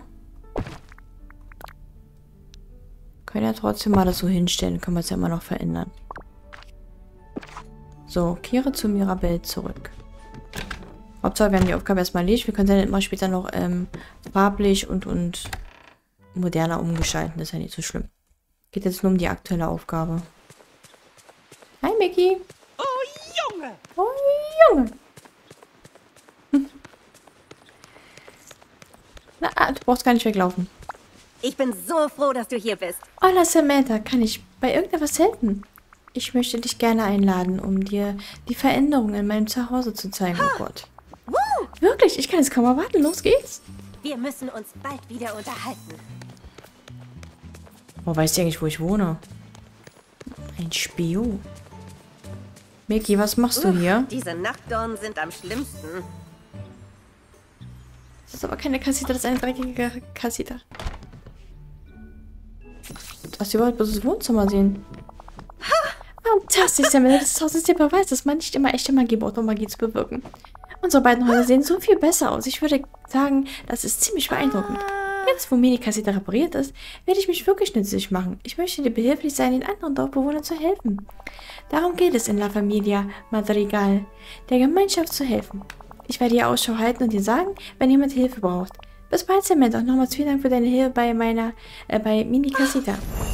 können ja trotzdem mal das so hinstellen. Können wir es ja immer noch verändern. So, kehre zu Mirabelle zurück. Hauptsache, wir haben die Aufgabe erstmal erledigt. Wir können dann immer später noch farblich und moderner umgestalten. Das ist ja nicht so schlimm. Geht jetzt nur um die aktuelle Aufgabe. Hi, Mickey. Oh, Junge! Oh, Junge. Na, du brauchst gar nicht weglaufen. Ich bin so froh, dass du hier bist. Hola, Samantha. Kann ich bei irgendetwas helfen? Ich möchte dich gerne einladen, um dir die Veränderungen in meinem Zuhause zu zeigen. Oh Gott. Wirklich? Ich kann es kaum erwarten. Los geht's. Wir müssen uns bald wieder unterhalten. Oh, weißt du eigentlich, wo ich wohne? Ein Spion. Mickey, was machst du hier? Diese Nachtdornen sind am schlimmsten. Das ist aber keine Kassita, das ist eine dreckige Kassita. Hast du überhaupt bloß das Wohnzimmer sehen? Fantastisch, Samantha. Das Haus ist der Beweis, dass man nicht immer echte Magie braucht, um Magie zu bewirken. Unsere beiden Häuser sehen so viel besser aus. Ich würde sagen, das ist ziemlich beeindruckend. Jetzt, wo mir die Kassita repariert ist, werde ich mich wirklich nützlich machen. Ich möchte dir behilflich sein, den anderen Dorfbewohnern zu helfen. Darum geht es in La Familia Madrigal, der Gemeinschaft zu helfen. Ich werde hier Ausschau halten und dir sagen, wenn jemand Hilfe braucht. Bis bald, Samantha. Und nochmals vielen Dank für deine Hilfe bei bei Mini Kassita.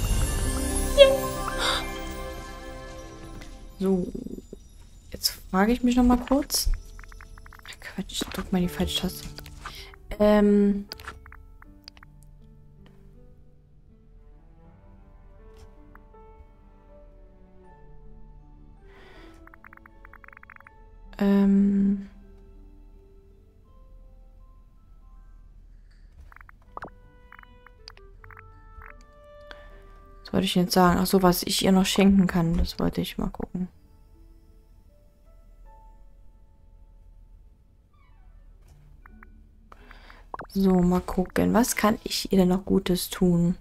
So. Jetzt frage ich mich nochmal kurz. Quatsch, ich drück mal die falsche Taste. Was wollte ich jetzt sagen? Ach so, was ich ihr noch schenken kann, das wollte ich mal gucken. So, mal gucken. Was kann ich ihr denn noch Gutes tun?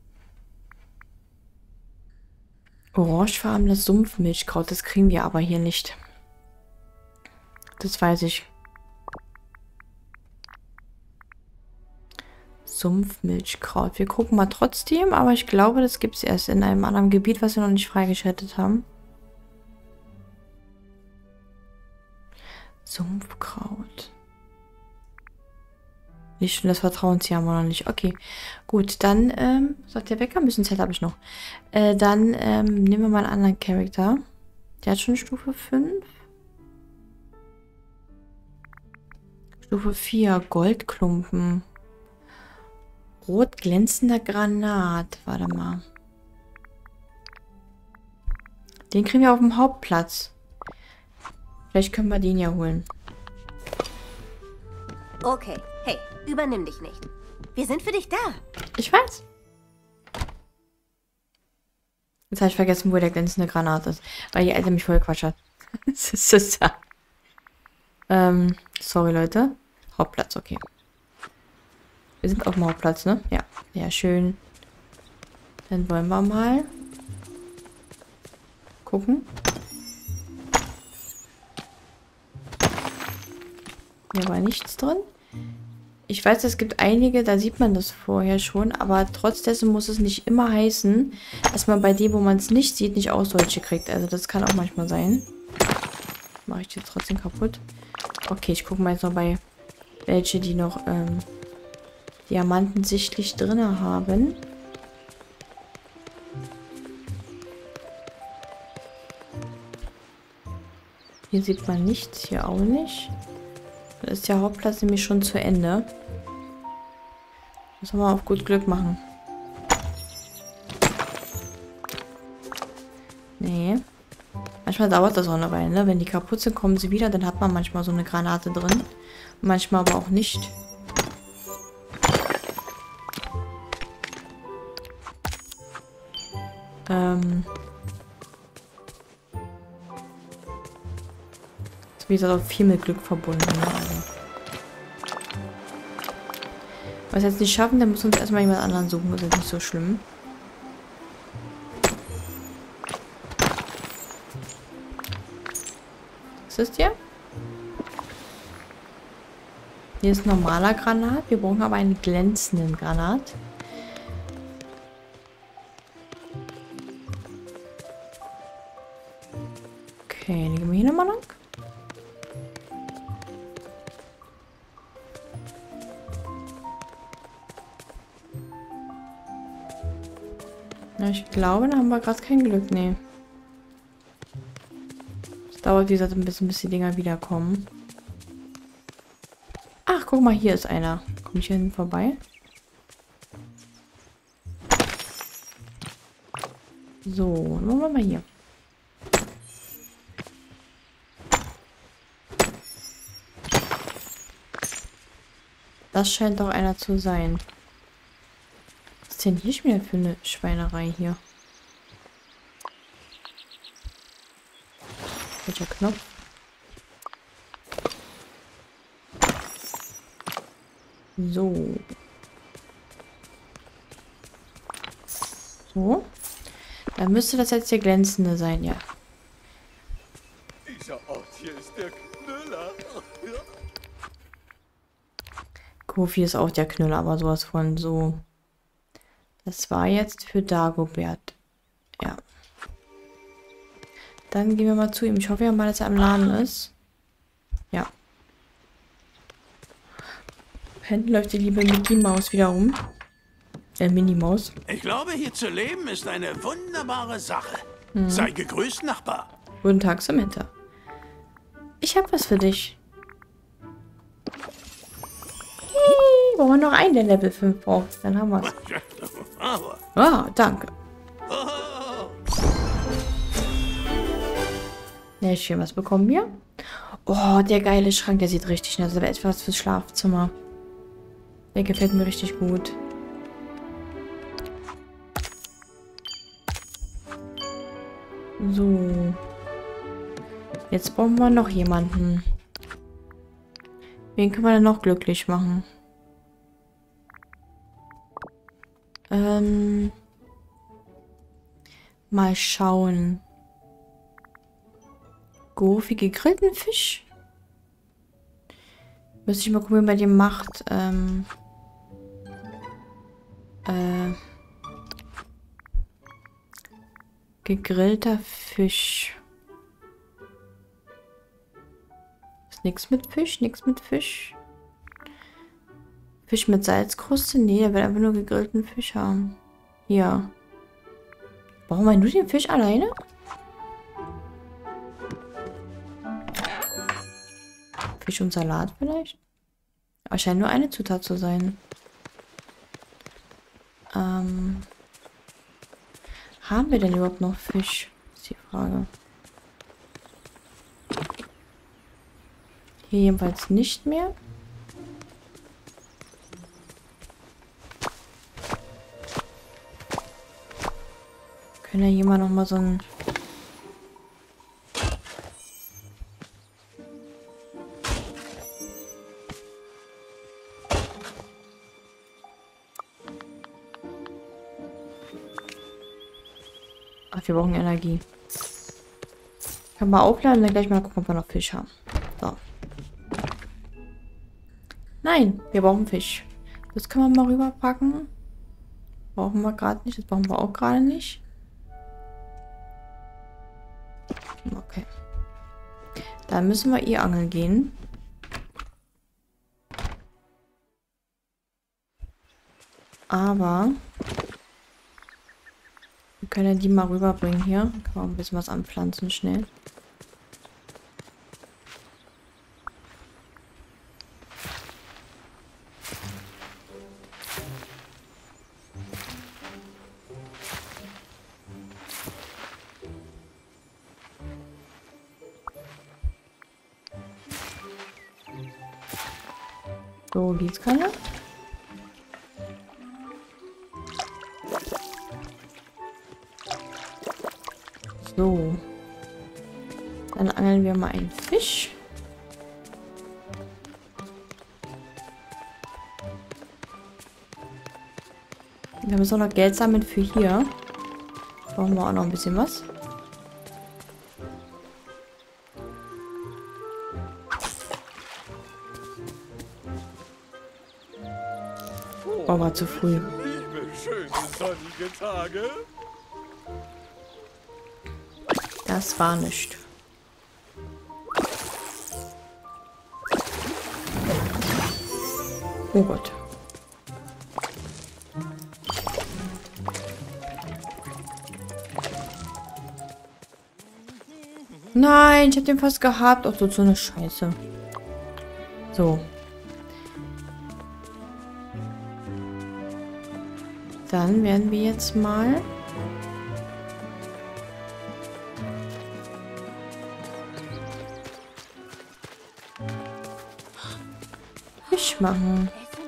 Orangefarbenes Sumpfmilchkraut, das kriegen wir aber hier nicht. Das weiß ich. Sumpfmilchkraut. Wir gucken mal trotzdem, aber ich glaube, das gibt es erst in einem anderen Gebiet, was wir noch nicht freigeschaltet haben. Sumpfkraut. Licht und das Vertrauensziel haben wir noch nicht. Okay, gut, dann, sagt der Wecker, ein bisschen Zeit habe ich noch. Dann, nehmen wir mal einen anderen Charakter. Der hat schon Stufe 5. Stufe 4, Goldklumpen. Rot glänzender Granat. Warte mal. Den kriegen wir auf dem Hauptplatz. Vielleicht können wir den ja holen. Okay, hey, übernimm dich nicht. Wir sind für dich da. Ich weiß. Jetzt habe ich vergessen, wo der glänzende Granat ist. Weil die Alte mich voll Quatsch hat. Sorry, Leute. Hauptplatz, okay. Wir sind auf dem Hauptplatz, ne? Ja. Ja, schön. Dann wollen wir mal gucken. Hier war nichts drin. Ich weiß, es gibt einige, da sieht man das vorher schon, aber trotz dessen muss es nicht immer heißen, dass man bei dem, wo man es nicht sieht, nicht Ausdeutsche kriegt. Also das kann auch manchmal sein. Mache ich jetzt trotzdem kaputt. Okay, ich gucke mal jetzt noch bei welche, die noch Diamanten sichtlich drin haben. Hier sieht man nichts, hier auch nicht. Da ist der Hauptplatz nämlich schon zu Ende. Das wollen wir auf gut Glück machen. Nee. Manchmal dauert das auch eine Weile, ne? Wenn die kaputt sind, kommen sie wieder. Dann hat man manchmal so eine Granate drin. Manchmal aber auch nicht. Wie gesagt, auch viel mit Glück verbunden. Ne? Also. Was jetzt nicht schaffen, dann muss uns erstmal jemand anderen suchen. Das ist nicht so schlimm. Was ist hier? Hier ist ein normaler Granat. Wir brauchen aber einen glänzenden Granat. Okay, dann gehen wir hier nochmal lang. Ja, ich glaube, da haben wir gerade kein Glück. Nee. Es dauert, wie gesagt, ein bisschen, bis die Dinger wiederkommen. Ach, guck mal, hier ist einer. Komme ich hier hinten vorbei? So, machen wir mal hier. Das scheint doch einer zu sein. Was ist denn hier schon wieder für eine Schweinerei hier? Welcher Knopf? So. So. Dann müsste das jetzt der glänzende sein, ja. Dieser Ort hier ist der Knüller. Kofi ist auch der Knüller, aber sowas von so. Das war jetzt für Dagobert. Ja. Dann gehen wir mal zu ihm. Ich hoffe ja mal, dass er im Laden ist. Ja. Hinten läuft die liebe Mickey Maus wieder rum. Minnie Maus. Ich glaube, hier zu leben ist eine wunderbare Sache. Sei gegrüßt, Nachbar. Guten Tag, Samantha. Ich habe was für dich. Hihi, brauchen wir noch einen, der Level 5 braucht. Dann haben wir es. Ah, danke. Ja, schön, was bekommen wir? Oh, der geile Schrank, der sieht richtig nett aus. Das wäre etwas fürs Schlafzimmer. Der gefällt mir richtig gut. So. Jetzt brauchen wir noch jemanden. Wen können wir denn noch glücklich machen? Mal schauen. Gofi gegrillten Fisch? Müsste ich mal gucken, wie man den macht. Gegrillter Fisch. Ist nichts mit Fisch, nichts mit Fisch. Fisch mit Salzkruste? Nee, der will einfach nur gegrillten Fisch haben. Hier. Brauchen wir nur den Fisch alleine? Fisch und Salat vielleicht? Aber scheint nur eine Zutat zu sein. Haben wir denn überhaupt noch Fisch? Ist die Frage. Hier jedenfalls nicht mehr. Können ja jemand noch mal so ein... Ach, wir brauchen Energie. Können wir aufladen und dann gleich mal gucken, ob wir noch Fisch haben. So. Nein, wir brauchen Fisch. Das können wir mal rüberpacken. Brauchen wir gerade nicht. Das brauchen wir auch gerade nicht. Okay. Dann müssen wir ihr angeln gehen. Aber wir können die mal rüberbringen hier. Können wir auch ein bisschen was anpflanzen schnell. So, Gießkanne. So. Dann angeln wir mal einen Fisch. Wir müssen auch noch Geld sammeln für hier. Brauchen wir auch noch ein bisschen was. Oh, war zu früh. Liebe schöne sonnige Tage. Das war nicht. Oh Gott. Nein, ich hab den fast gehabt. Ach, so eine Scheiße. So. Dann werden wir jetzt mal Fisch machen.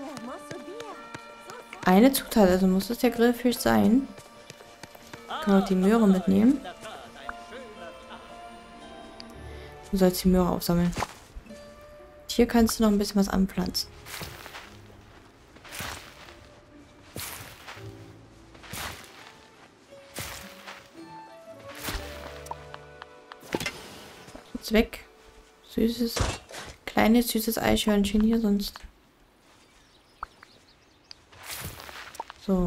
Eine Zutat, also muss es der Grillfisch sein. Können wir auch die Möhre mitnehmen. Du sollst die Möhre aufsammeln. Hier kannst du noch ein bisschen was anpflanzen. Jetzt weg. Süßes, kleines, süßes Eichhörnchen hier, sonst... So.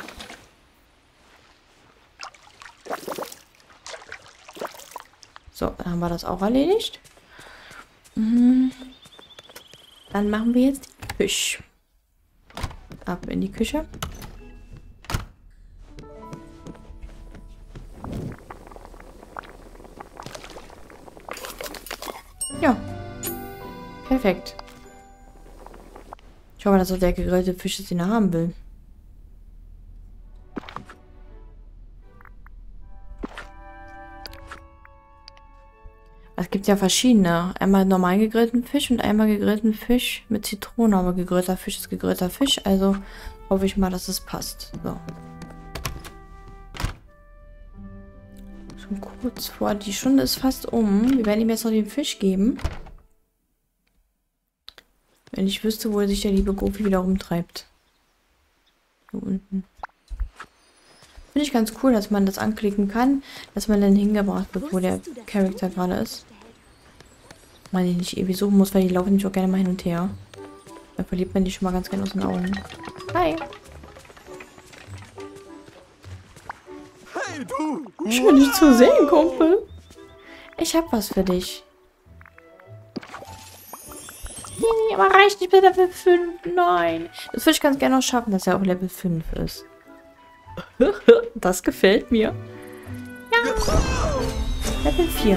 So, dann haben wir das auch erledigt. Dann machen wir jetzt den Fisch. Ab in die Küche. Ja. Perfekt. Schau mal, das ist der gegrillte Fisch, den er haben will. Es gibt ja verschiedene. Einmal normal gegrillten Fisch und einmal gegrillten Fisch mit Zitrone. Aber gegrillter Fisch ist gegrillter Fisch. Also hoffe ich mal, dass es passt. So. Schon kurz vor. Die Stunde ist fast um. Wir werden ihm jetzt noch den Fisch geben. Wenn ich wüsste, wo sich der liebe Goofy wieder rumtreibt. Hier unten. Finde ich ganz cool, dass man das anklicken kann, dass man dann hingebracht wird, wo der Charakter gerade ist. Man den nicht ewig suchen muss, weil die laufen nicht auch gerne mal hin und her. Da verliert man die schon mal ganz gerne aus den Augen. Hi! Hey du! Schön, dich zu sehen, Kumpel. Ich hab was für dich. Aber reicht nicht bei Level 5. Nein. Das würde ich ganz gerne noch schaffen, dass er auf Level 5 ist. Das gefällt mir. Ja. Level 4.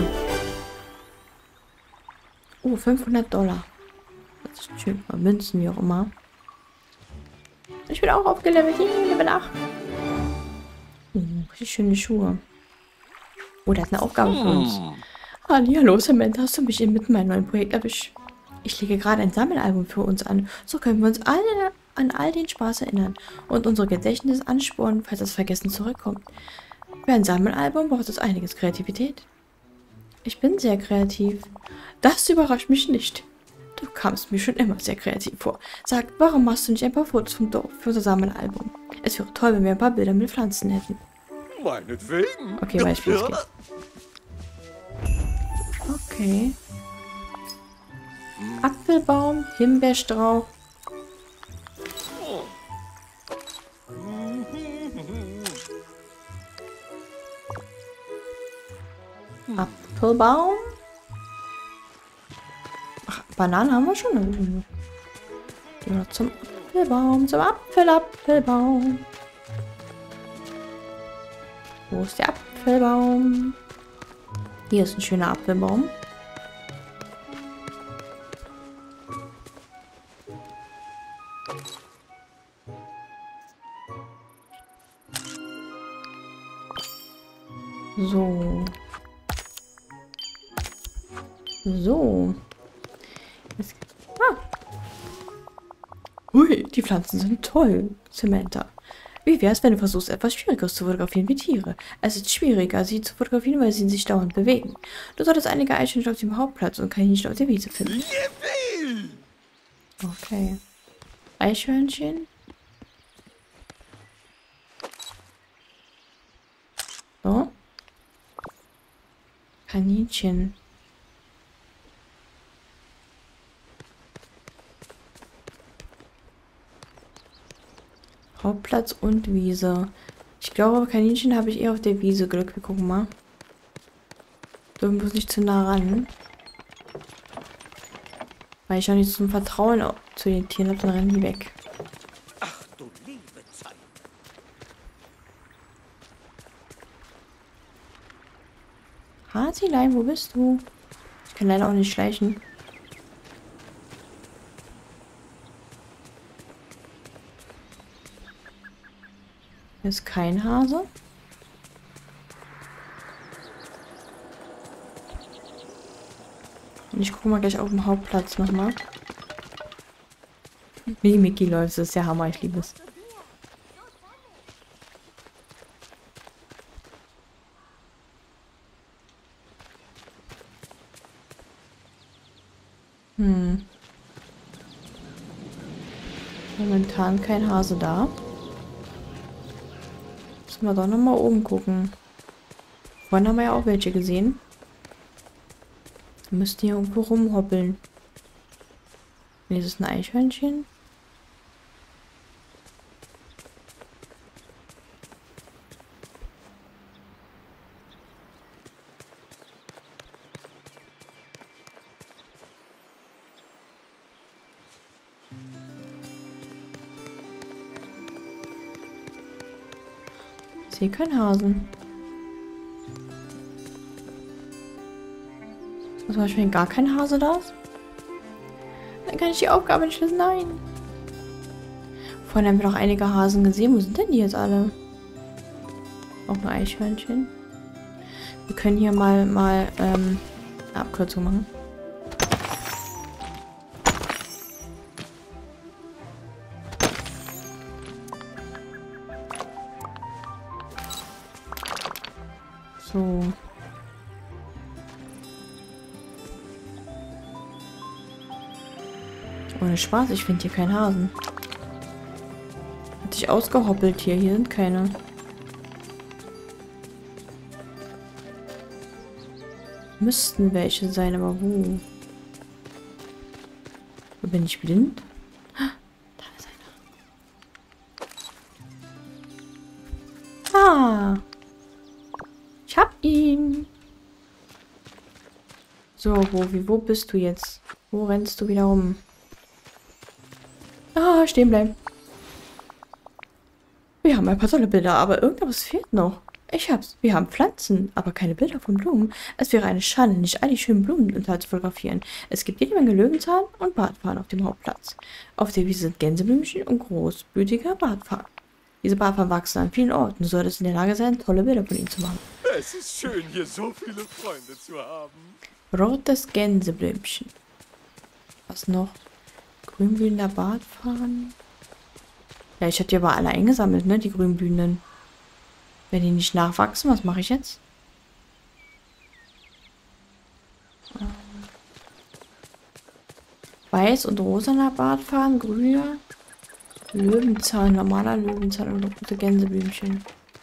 Oh, $500. Das ist schön. Mal Münzen, wie auch immer. Ich bin auch aufgelevelt. Level 8. Richtig schöne Schuhe. Oh, der hat eine Aufgabe für uns. Hallo, Samantha, hast du mich inmitten meinem neuen Projekt erwischt? Ich lege gerade ein Sammelalbum für uns an. So können wir uns alle an all den Spaß erinnern und unser Gedächtnis anspornen, falls das Vergessen zurückkommt. Für ein Sammelalbum braucht es einiges Kreativität. Ich bin sehr kreativ. Das überrascht mich nicht. Du kamst mir schon immer sehr kreativ vor. Sag, warum machst du nicht ein paar Fotos vom Dorf für unser Sammelalbum? Es wäre toll, wenn wir ein paar Bilder mit Pflanzen hätten. Meinetwegen. Okay, Beispiel, es geht. Okay. Apfelbaum, Himbeerstrauch. Apfelbaum. Ach, Bananen haben wir schon. Gehen wir noch zum Apfelbaum, zum Apfelbaum. Wo ist der Apfelbaum? Hier ist ein schöner Apfelbaum. So. So. Jetzt, Hui, die Pflanzen sind toll, Samantha. Wie wär's, wenn du versuchst, etwas Schwieriges zu fotografieren wie Tiere? Es ist schwieriger, sie zu fotografieren, weil sie sich dauernd bewegen. Du solltest einige Eichhörnchen auf dem Hauptplatz und Kaninchen auf der Wiese finden. Okay. Eichhörnchen. So. Kaninchen. Hauptplatz und Wiese. Ich glaube, Kaninchen habe ich eher auf der Wiese Glück. Wir gucken mal. Du musst nicht zu nah ran. Weil ich auch nicht zum Vertrauen zu den Tieren habe, dann rennen die weg. Ach du liebe Zeit. Hasilein, wo bist du? Ich kann leider auch nicht schleichen. Hier ist kein Hase. Und ich gucke mal gleich auf dem Hauptplatz nochmal. Wie Mickey läuft, das ist ja Hammer, ich liebe es. Momentan kein Hase da. Müssen wir doch nochmal oben gucken. Vorhin haben wir ja auch welche gesehen. Wir müssten hier irgendwo rumhoppeln. Nee, das ist ein Eichhörnchen. Ich sehe keinen Hasen. Zum Beispiel, wenn gar kein Hase da ist. Dann kann ich die Aufgabe nicht lösen. Nein. Vorhin haben wir noch einige Hasen gesehen. Wo sind denn die jetzt alle? Auch ein Eichhörnchen. Wir können hier mal eine Abkürzung machen. So. Ohne Spaß, ich finde hier keinen Hasen. Hat sich ausgehoppelt hier. Hier sind keine. Müssten welche sein, aber wo? Bin ich blind? Ah, da ist einer. Ah! Ich hab ihn! So, wo bist du jetzt? Wo rennst du wieder rum? Ah, stehen bleiben. Wir haben ein paar tolle Bilder, aber irgendwas fehlt noch. Ich hab's. Wir haben Pflanzen, aber keine Bilder von Blumen. Es wäre eine Schande, nicht all die schönen Blumen unterhalb zu fotografieren. Es gibt jede Menge Löwenzahn und Bartfarn auf dem Hauptplatz. Auf der Wiese sind Gänseblümchen und großblütiger Bartfarn. Diese Bartfarn wachsen an vielen Orten. Du solltest in der Lage sein, tolle Bilder von ihnen zu machen. Es ist schön, hier so viele Freunde zu haben. Rotes Gänseblümchen. Was noch? Grünblühender Bartfarn. Ja, ich habe die aber alle eingesammelt, ne? Die grünblühenden. Wenn die nicht nachwachsen, was mache ich jetzt? Weiß und rosaner Bartfarn, grüner Löwenzahn, normaler Löwenzahn und rote Gänseblümchen.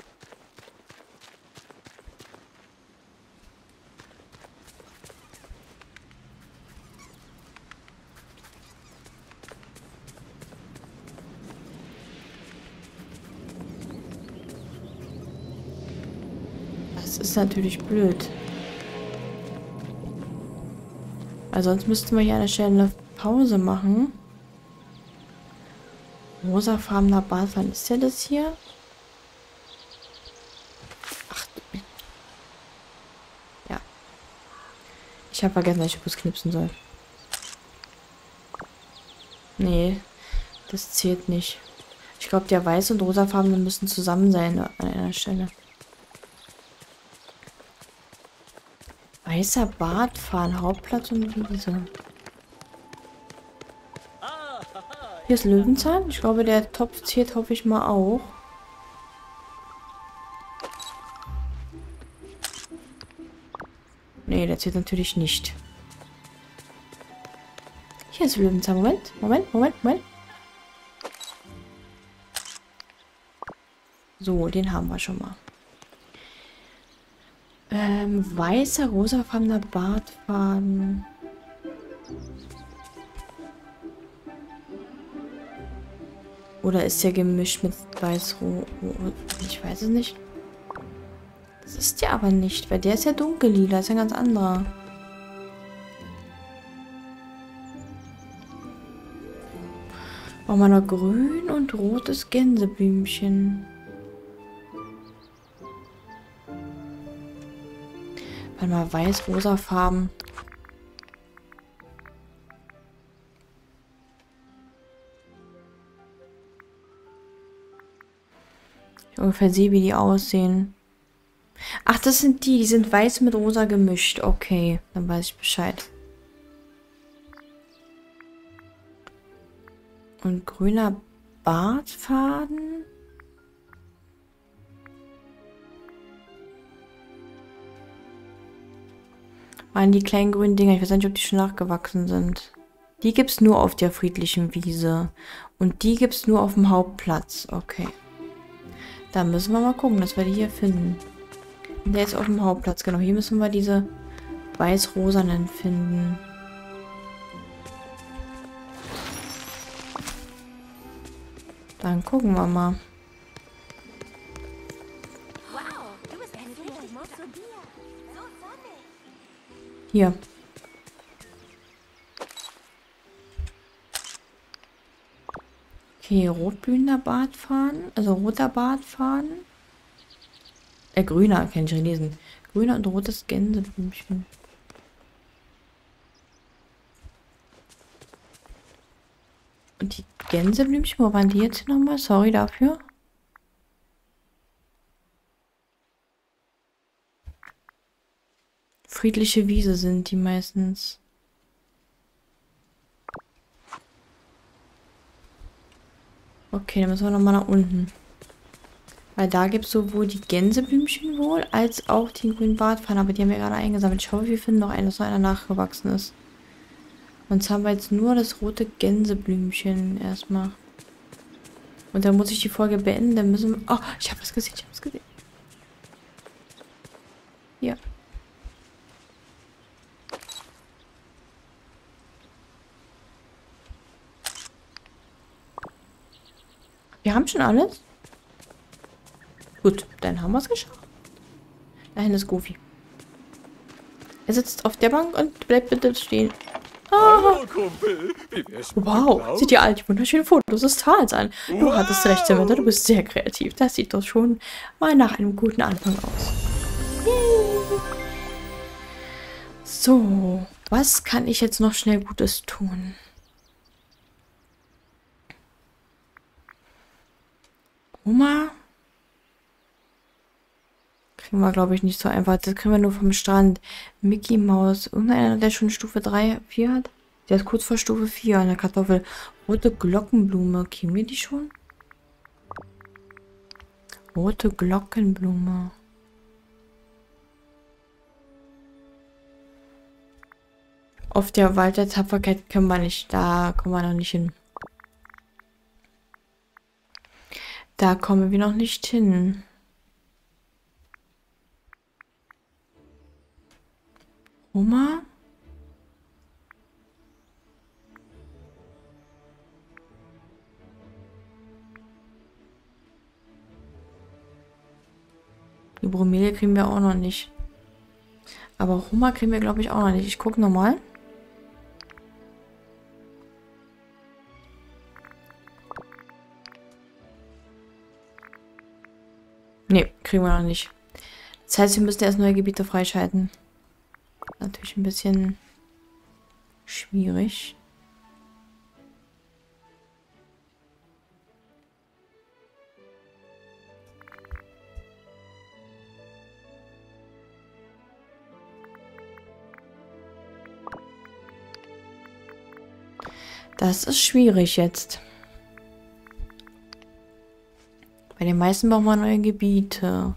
Das ist natürlich blöd. Also sonst müssten wir hier an der Stelle eine Pause machen. Rosafarbener Bartfarn, ist der das hier? Ach. Ja. Ich habe vergessen, dass ich Bus knipsen soll. Nee, das zählt nicht. Ich glaube, der weiß und rosafarbene müssen zusammen sein an einer Stelle. Weißer Bartfarn, Hauptplatz und Wiese. Hier ist Löwenzahn. Ich glaube, der Topf zählt, hoffe ich mal, auch. Nee, der zählt natürlich nicht. Hier ist Löwenzahn. Moment. So, den haben wir schon mal. Weißer, rosafarbener Bartfarn. Oder ist der gemischt mit weiß-rot? Ich weiß es nicht. Das ist der aber nicht, weil der ist ja dunkellila. Das ist ja ein ganz anderer. Oh, mal noch grün und rotes Gänseblümchen. Warte mal, weiß-rosa Farben. Ich ungefähr sehe, wie die aussehen. Ach, das sind die. Die sind weiß mit rosa gemischt. Okay, dann weiß ich Bescheid. Und grüner Bartfaden. Waren die kleinen grünen Dinger. Ich weiß nicht, ob die schon nachgewachsen sind. Die gibt es nur auf der friedlichen Wiese. Und die gibt es nur auf dem Hauptplatz. Okay. Da müssen wir mal gucken, dass wir die hier finden. Der ist auf dem Hauptplatz. Genau, hier müssen wir diese weiß-rosanen finden. Dann gucken wir mal. Hier. Okay, rotblühender Bartfaden. Also roter Bartfaden. Grüner, kann ich nicht lesen. Grüner und rotes Gänseblümchen. Und die Gänseblümchen, wo waren die jetzt nochmal? Sorry dafür. Friedliche Wiese sind die meistens. Okay, dann müssen wir nochmal nach unten. Weil da gibt es sowohl die Gänseblümchen wohl, als auch die grünen Bartpfannen. Aber die haben wir gerade eingesammelt. Ich hoffe, wir finden noch einen, dass noch einer nachgewachsen ist. Und jetzt haben wir jetzt nur das rote Gänseblümchen erstmal. Und dann muss ich die Folge beenden. Dann müssen wir... Oh, ich habe was gesehen. Hier. Wir haben schon alles? Gut, dann haben wir es geschafft. Dahin ist Goofy. Er sitzt auf der Bank und bleibt bitte stehen. Ah. Hallo, Kumpel. Wie wär's mit Wow, Blau? sieh dir all die wunderschönen Fotos des Tals an. Du hattest recht, Samantha, du bist sehr kreativ. Das sieht doch schon mal nach einem guten Anfang aus. So, was kann ich jetzt noch schnell Gutes tun? Oma? Kriegen wir, glaube ich, nicht so einfach. Das kriegen wir nur vom Strand. Mickey Maus. Irgendeiner, der schon Stufe 3, 4 hat? Der ist kurz vor Stufe 4. Eine Kartoffel. Rote Glockenblume. Kriegen wir die schon? Rote Glockenblume. Auf der Wald der Tapferkeit können wir nicht. Da kommen wir noch nicht hin. Da kommen wir noch nicht hin. Oma? Die Bromelie kriegen wir auch noch nicht. Aber Oma kriegen wir, glaube ich, auch noch nicht. Ich gucke nochmal. Ne, kriegen wir noch nicht. Das heißt, wir müssen erst neue Gebiete freischalten. Natürlich ein bisschen schwierig. Das ist schwierig jetzt. Bei den meisten brauchen wir neue Gebiete.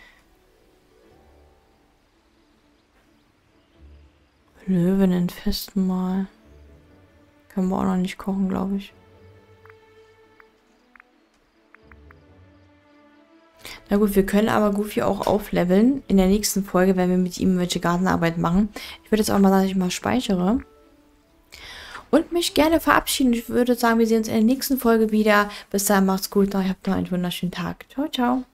Löwen in Festmahl. Können wir auch noch nicht kochen, glaube ich. Na gut, wir können aber Goofy auch aufleveln. In der nächsten Folge, wenn wir mit ihm welche Gartenarbeit machen. Ich würde jetzt auch mal sagen, dass ich mal speichere. Und mich gerne verabschieden. Ich würde sagen, wir sehen uns in der nächsten Folge wieder. Bis dahin, macht's gut. Habt noch einen wunderschönen Tag. Ciao, ciao.